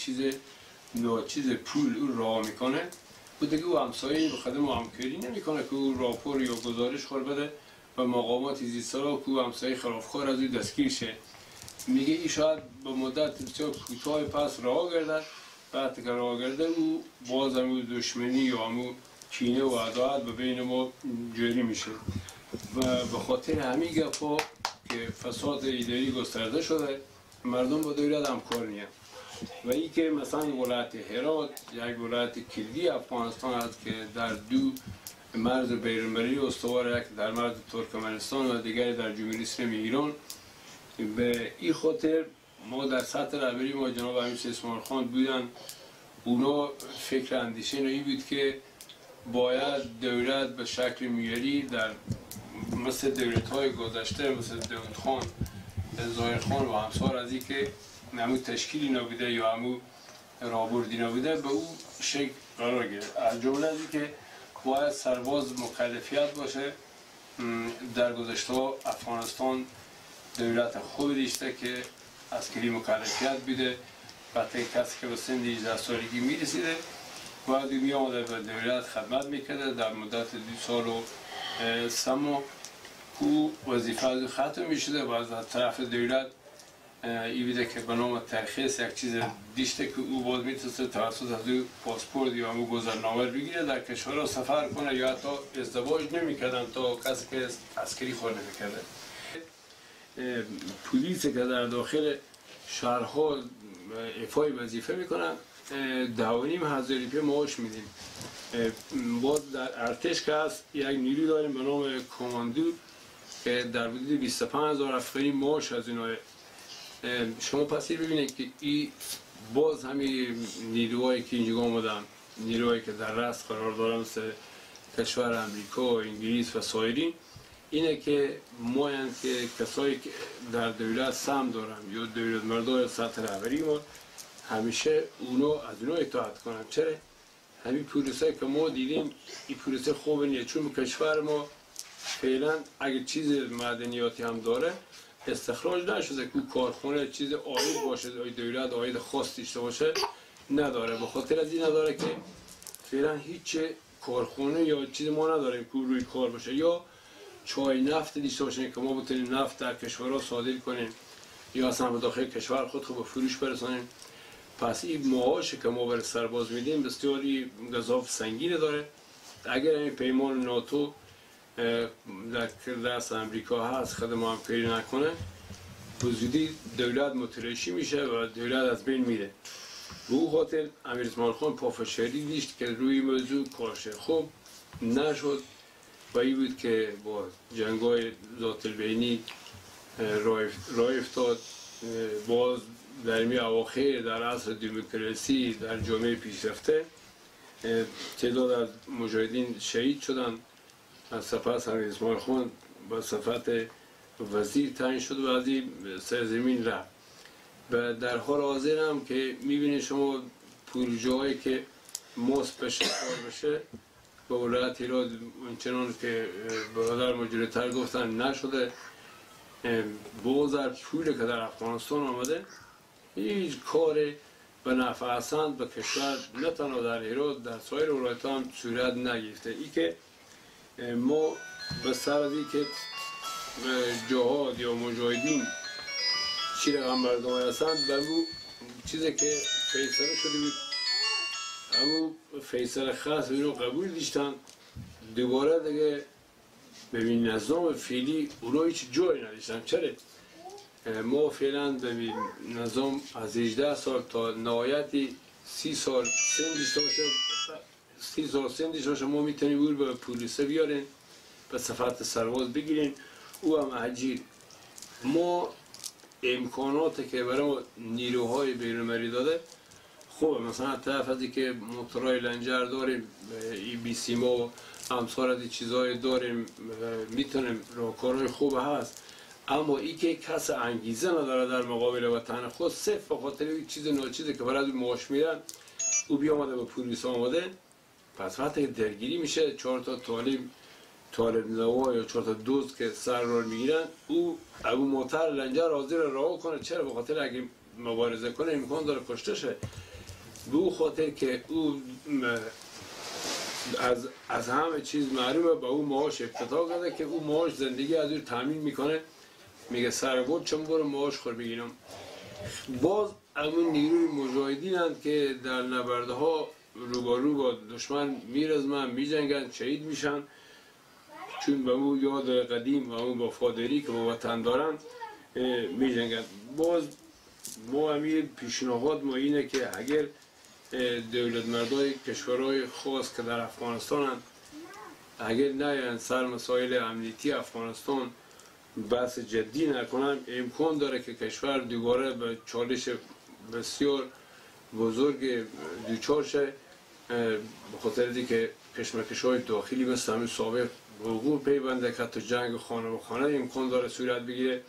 Speaker 2: چیز پول او راه میکنه و دیگه او همسایه به خدمت همکاری نمیکنه که او راپور یا گزارش خور بده و مقامات زیست‌سالار که او همسایه خلافکار از او دستگیر شه. میگه این شاید به مدت بسیار کوتاه پس راه گردد، وقتی که راه گرده او باز همون دشمنی یا همون کینه و عداوت به بین ما جاری میشه و به خاطر همین گپا که فساد اداری گسترده شده مردم با دولت همکار نیم و این که مثلا ولایت هرات یک ولایت کلیدی افغانستان است که در دو مرز بیرونبری استوار، یک در مرز ترکمنستان و دیگری در جمهوری اسلامی ایران. به این خاطر ما در سطح رهبری ما جناب امیر اسماعیل خان بودن اونا فکر اندیشه این بود که باید دولت به شکل معیاری در مثل دولت‌های گذشته مثل داود خان، ظاهر خان و همسار از این که همون تشکیلی نبوده یا همون رابردی نبوده به او شکل قرار گرفت. از جمله از این که باید سرباز مکلفیت باشه. در گذشته افغانستان دولت خوبی داشته که عسکری مکلفیت بیده، وقتی کسی که به سن 18 سالگی میرسیده باید می آمده به دولت خدمت میکرده در مدت 2 سال و 3 ماه او وظیفه از ختم میشده و از طرف دولت ای بیده که به نام ترخیص یک چیز دیشته که او باید میتونسته توسط از او پاسپورت یا همون گذرنامه بگیره در کشورها سفر کنه یا حتی ازدواج نمیکردن تا کسی که عسکری خور نمیکرده. پلیس که در داخل شهرها ایفای وظیفه میکنن 12,500 روپیه معاش میدیم. باز در ارتش که هست یک نیروی داریم به نام کماندو که در حدود 25,000 افغانی معاش از اینها. شما پس ببینید که این باز همین نیروهایی که اینجا آمدن، نیروهایی که در رأس قرار دارن مثل کشور امریکا، انگلیس و سایرین، اینه که مایند که کسایی که در دولت سهم دارن یا دولت مردای سطح رهبری ما همیشه از اونو اطاعت کنن. چرا؟ همین پروسه که ما دیدیم این پروسه خوب نیست، چون کشور ما فعلا اگه چیز معدنیاتی هم داره استخراج نشده که کارخونه چیز عاید باشه، دولت عاید خاص داشته باشه نداره. به خاطر از این نداره که فعلا هیچ کارخونه یا چیز ما نداریم که روی کار باشه، یا چای نفت داشته باشیم که ما بتونیم نفت در کشورها صادر کنیم یا اصلا به داخل کشور خود به فروش برسانیم. پس این معاشی که ما برای سرباز میدیم بسیاری گزاف سنگین داره. اگر این پیمان ناتو در دست امریکا هست خدمه همکاری نکنه، بزودی دولت متلاشی میشه و دولت از بین میره. به او خاطر امیر اسماعیل خان پافشاری داشت که روی موضوع کار شه. خب نشد و این بود که با جنگای ذات البینی راه افتاد. باز در می اواخر در عصر دموکراسی در جامعه پیشرفته تعداد از مجاهدین شهید شدند. از سپس امیر اسماعیل خان با صفت وزیر تعیین شد و از این سرزمین رفت. و در حال حاضر هم که میبینید شما پروژه هایی که ماست بشه کار بشه به ولایت هرات اونچنان که برادر مجری‌تر گفتن نشده. بازار پولی که در افغانستان آمده هیچ کار به نفع اصند به کشور نه تنها در هرات در سایر ولایت هم صورت نگرفته. ای که ما به سر از این که جهاد یا مجاهدین چی رقم مردم هستند به اون چیزی که فیصله شده بود همون فیصله خاص اینو قبول داشتن. دوباره دیگه ببین نظام فعلی اونا هیچ جایی نداشتن. چرا؟ ما فعلا ببین نظام از 18 سال تا نهایتی 30 سال سن داشته باشه، 30 سال سن داشته باشه ما میتونیم او به پلیسه بیارین به صفت سرباز بگیرین او هم اجیر. ما امکاناتی که برای ما نیروهای بیرون‌ملکی داده خوبه. مثلا طرف از که موتورهای لنجر داریم، ای بی سی ما امثال از چیزهای داریم، میتونیم راهکارهای خوب هست. اما ای که کس انگیزه نداره در مقابل وطن خود صرف به خاطر یک چیز ناچیزی که برای معاش میدن او بیامده به پلیس آمده، پس وقتی درگیری میشه 4 تا طالب نوا یا 4 تا دوست که سر رو میگیرن او ابو موتر لنجر حاضر رها کنه. چرا؟ به خاطر اگه مبارزه کنه امکان داره کشته شه. به او خاطر که او از همه چیز معلومه به او معاش افتتاح کرده که او معاش زندگی از او تامین میکنه. میگه سرگرد چون برو معاش خور بگیرم. باز همون نیروی مجاهدین هستند که در نبردها روبرو با دشمن میرزمن، میجنگن، شهید میشن، چون به او یاد قدیم و اون وفاداری که با وطن دارن میجنگن. باز ما همین پیشنهاد ما اینه که اگر دولت مردای کشورهای خاص که در افغانستان هستند اگر نه سر مسائل امنیتی افغانستان بحث جدی نکنن، امکان داره که کشور دوباره به چالش بسیار بزرگ دوچار شه. به خاطر اینکه کشمکش‌های داخلی مثل همین سابق وقوع پیونده که تو جنگ خانه به خانه امکان داره صورت بگیره.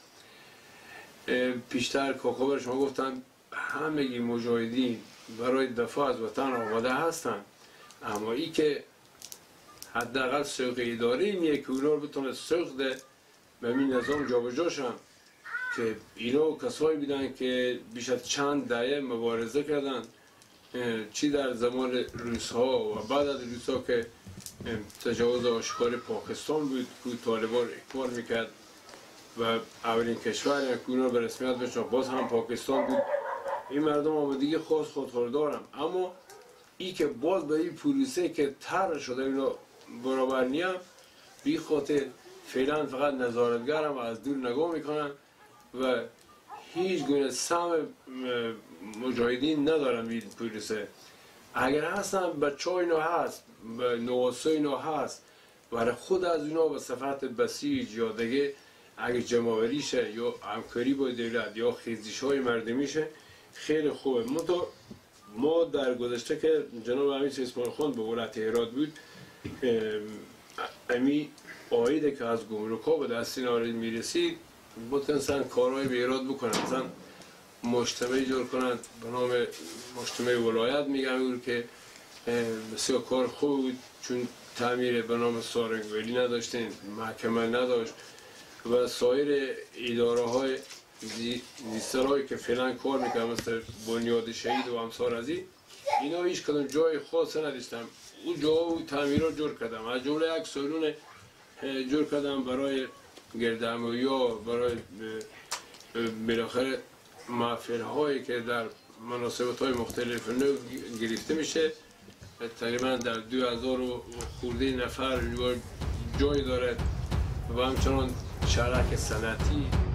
Speaker 2: پیشتر کاکا شما گفتن همگی مجاهدین برای دفاع از وطن آماده هستن، اما ای که حداقل سوق اداری اینیه که اونا رو بتونه سوق ده به این نظام جابجا شن که اینا کسایی بیدن که بیش از چند دهه مبارزه کردن، چی در زمان روس ها و بعد از روس ها که تجاوز آشکار پاکستان بود که طالبان اکبار میکرد و اولین کشور که اونا به رسمیت بشن باز هم پاکستان بود. این مردم آمدگی خاص خودخواه دارم، اما ای که باز به این پولیسه که طرح شده اینا برابر نیم، بی خاطر فعلا فقط نظارتگر هم از دور نگاه میکنن و هیچ گونه سهم مجاهدین ندارن این پولیسه. اگر هستن بچه ها اینا هست، به نواسه اینا هست، برای خود از اینا به صفت بسیج یا دیگه اگر جمعوری شه یا همکاری با دولت یا خیزیش های مردمی شه خیلی خوبه. ما در گذشته که جناب امیر اسماعیل خان به ولایت هرات بود، امی آیده که از گمرک‌ها به دست اینا میرسید بتونستن کارهای به هرات بکنن، مثلا مجتمعی جور کنند به نام مجتمع ولایت میگم که بسیار کار خوب بود، چون تعمیر به نام سارنگویلی نداشتیم، محکمه نداشت و سایر اداره های زیسترهایی که فعلا کار میکنن مثل بنیاد شهید و امثال از اینا هیچ کدوم جای خاص نداشتم. اون جا و تعمیرات جور کردم، از جمله یک سالون جور کردم برای گردهمایی ها، برای بالاخره محفل هایی که در مناسبت های مختلف نو گرفته میشه. تقریبا در 2000 خورده نفر جای دارد و همچنان شرک صنعتی